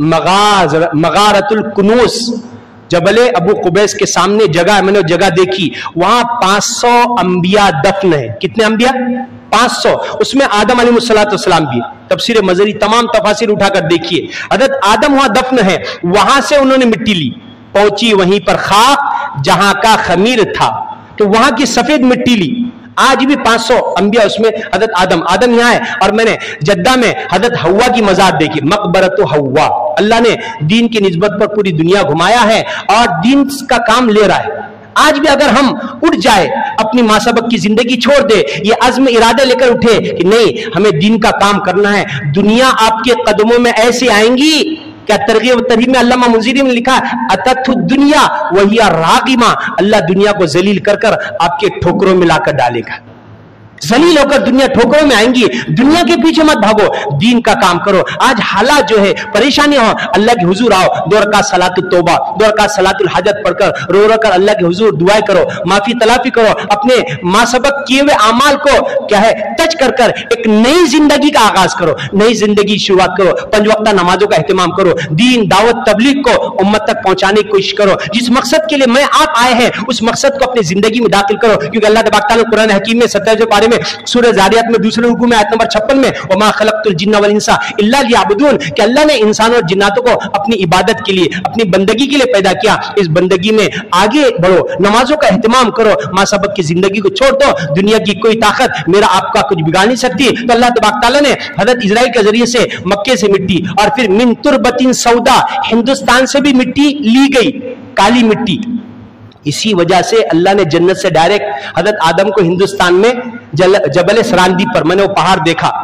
मगारतुल कुनूस, जबले अबू कुबैस के सामने जगह है, मैंने वो जगह देखी, वहां 500 अंबिया दफन है। कितने अंबिया? 500। उसमें आदम अलैहिस्सलाम भी। तफसीर मजरी तमाम तफासिर उठाकर देखिए, हजरत आदम वहां दफन है, वहां से उन्होंने मिट्टी ली, पहुंची वहीं पर खाक जहां का खमीर था, तो वहां की सफेद मिट्टी ली। आज भी 500 अंबिया, उसमें हजरत आदम यहाँ है। और मैंने जद्दा में हजरत हव्वा की मज़ार देखी, मकबरत हव्वा। अल्लाह ने दीन की निस्बत पर पूरी दुनिया घुमाया है और दीन का काम ले रहा है। आज भी अगर हम उठ जाए, अपनी मासबक की जिंदगी छोड़ दे, ये अज़्म इरादा लेकर उठे कि नहीं हमें दीन का काम करना है, दुनिया आपके कदमों में ऐसे आएंगी। क्या तरगीब तरहीब में अल्लामा मुंज़िरी ने लिखा, अततु दुनिया वही रागिमा, अल्लाह दुनिया को जलील कर कर आपके ठोकरों में लाकर डालेगा। जलील होकर दुनिया ठोकरों में आएंगी। दुनिया के पीछे मत भागो, दीन का काम करो। आज हालात जो है, परेशानी हो, अल्लाह के हुजूर आओ, 2 रकात सलातुल तौबा, 2 रकात सलातुल हाजत पढ़कर रो रो कर अल्लाह के हुजूर दुआएं करो, माफी तलाफी करो, अपने मासबक किए हुए अमाल को क्या है टच कर कर एक नई जिंदगी का आगाज करो, नई जिंदगी की शुरुआत करो, 5 वक्ता नमाजों का एहतमाम करो, दीन दावत तबलीग को उम्मत तक पहुंचाने की कोशिश करो। जिस मकसद के लिए मैं आप आए हैं, उस मकसद को अपनी जिंदगी में दाखिल करो, क्योंकि अल्लाह तबारक तआला कुरान हकीम में 17वें पारे में सूरह ज़ारियात में दूसरे रुकू में आयत नंबर 56 में वमा खलक़तुल जिन्ना वल इंसा इल्ला लियअबुदून, कि अल्लाह ने इंसानों और जिन्नातों को अपनी इबादत के लिए, अपनी बंदगी के लिए पैदा किया। इस बंदगी में आगे बढ़ो, नमाजों का एहतमाम करो, मासबक की जिंदगी को छोड़ दो। दुनिया की कोई ताकत मेरा आपका कुछ बिगाड़ नहीं सकती। तो अल्लाह तबारक तआला ने हजरत इजराइल के जरिए से मक्के से मिट्टी, और फिर मिन तुरबतिन सौदा, हिंदुस्तान से भी मिट्टी ली गई, काली मिट्टी। इसी वजह से अल्लाह ने जन्नत से डायरेक्ट हजरत आदम को हिंदुस्तान में जबल सरांदी पर, मैंने वो पहाड़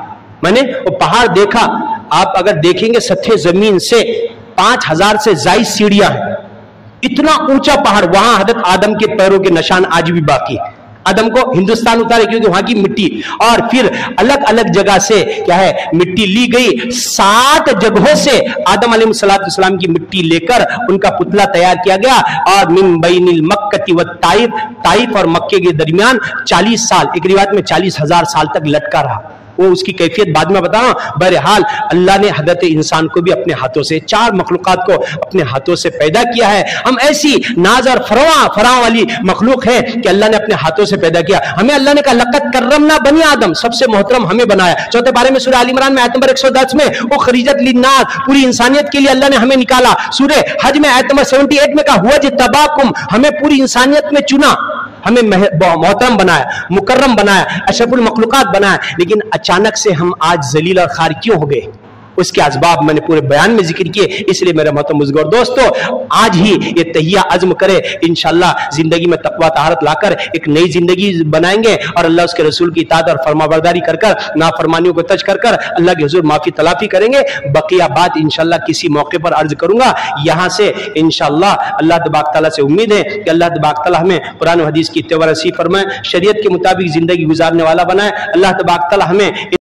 देखा, आप अगर देखेंगे सतह जमीन से 5000 से ज्यादा सीढ़ियां हैं, इतना ऊंचा पहाड़, वहां हजरत आदम के पैरों के निशान आज भी बाकी है। आदम को हिंदुस्तान उतारे क्योंकि वहां की मिट्टी, और फिर अलग अलग जगह से क्या है मिट्टी ली गई। 7 जगहों से आदम अलैहिस्सलाम की मिट्टी लेकर उनका पुतला तैयार किया गया, और मिन बैनिल मक्कती व ताइफ और मक्के के दरमियान 40 साल, एक रिवायत में 40,000 साल तक लटका रहा। वो उसकी कैफियत बाद में बताऊं। बहरहाल अल्लाह ने हजरत इंसान को भी अपने हाथों से, 4 मखलूकात को अपने हाथों से पैदा किया है। हम ऐसी नाज और फरवा वाली मखलूक है कि अल्लाह ने अपने हाथों से पैदा किया। हमें अल्लाह ने कहा लक़द कर्रमना बनी आदम, सबसे मोहतरम हमें बनाया। 4 पारे में सूरह आल इमरान में आयत नंबर 110 में वो खरीजत लिन्नास, पूरी इंसानियत के लिए अल्लाह ने हमें निकाला। सूरह हज में आयत नंबर 78 में कहा हुआ जितबाकुम, हमें पूरी इंसानियत में चुना, हमें मोहतरम बनाया, मुकर्रम बनाया, अशरफुल मखलूकात बनाया। लेकिन अचानक से हम आज जलील और खार क्यों हो गए? उसके असबाब मैंने पूरे बयान में जिक्र किए। इसलिए मेरे मोहतरम बुजुर्ग दोस्तों, आज ही ये तहिया अज़्म करे, इंशाअल्लाह जिंदगी में तकवा तहारत लाकर एक नई जिंदगी बनाएंगे, और अल्लाह उसके रसूल की इताअत और फरमाबरदारी कर कर, नाफरमानियों को तज कर कर अल्लाह के हुजूर माफी तलाफी करेंगे। बकिया बात इंशाअल्लाह किसी मौके पर अर्ज करूंगा। यहाँ से इंशाअल्लाह अल्लाह तबारक तआला से उम्मीद है कि अल्लाह तबारक तआला हमें कुरान और हदीस की इत्तिबा नसीब फरमाए, शरीयत के मुताबिक जिंदगी गुजारने वाला बनाए। अल्लाह तबारक तआला हमें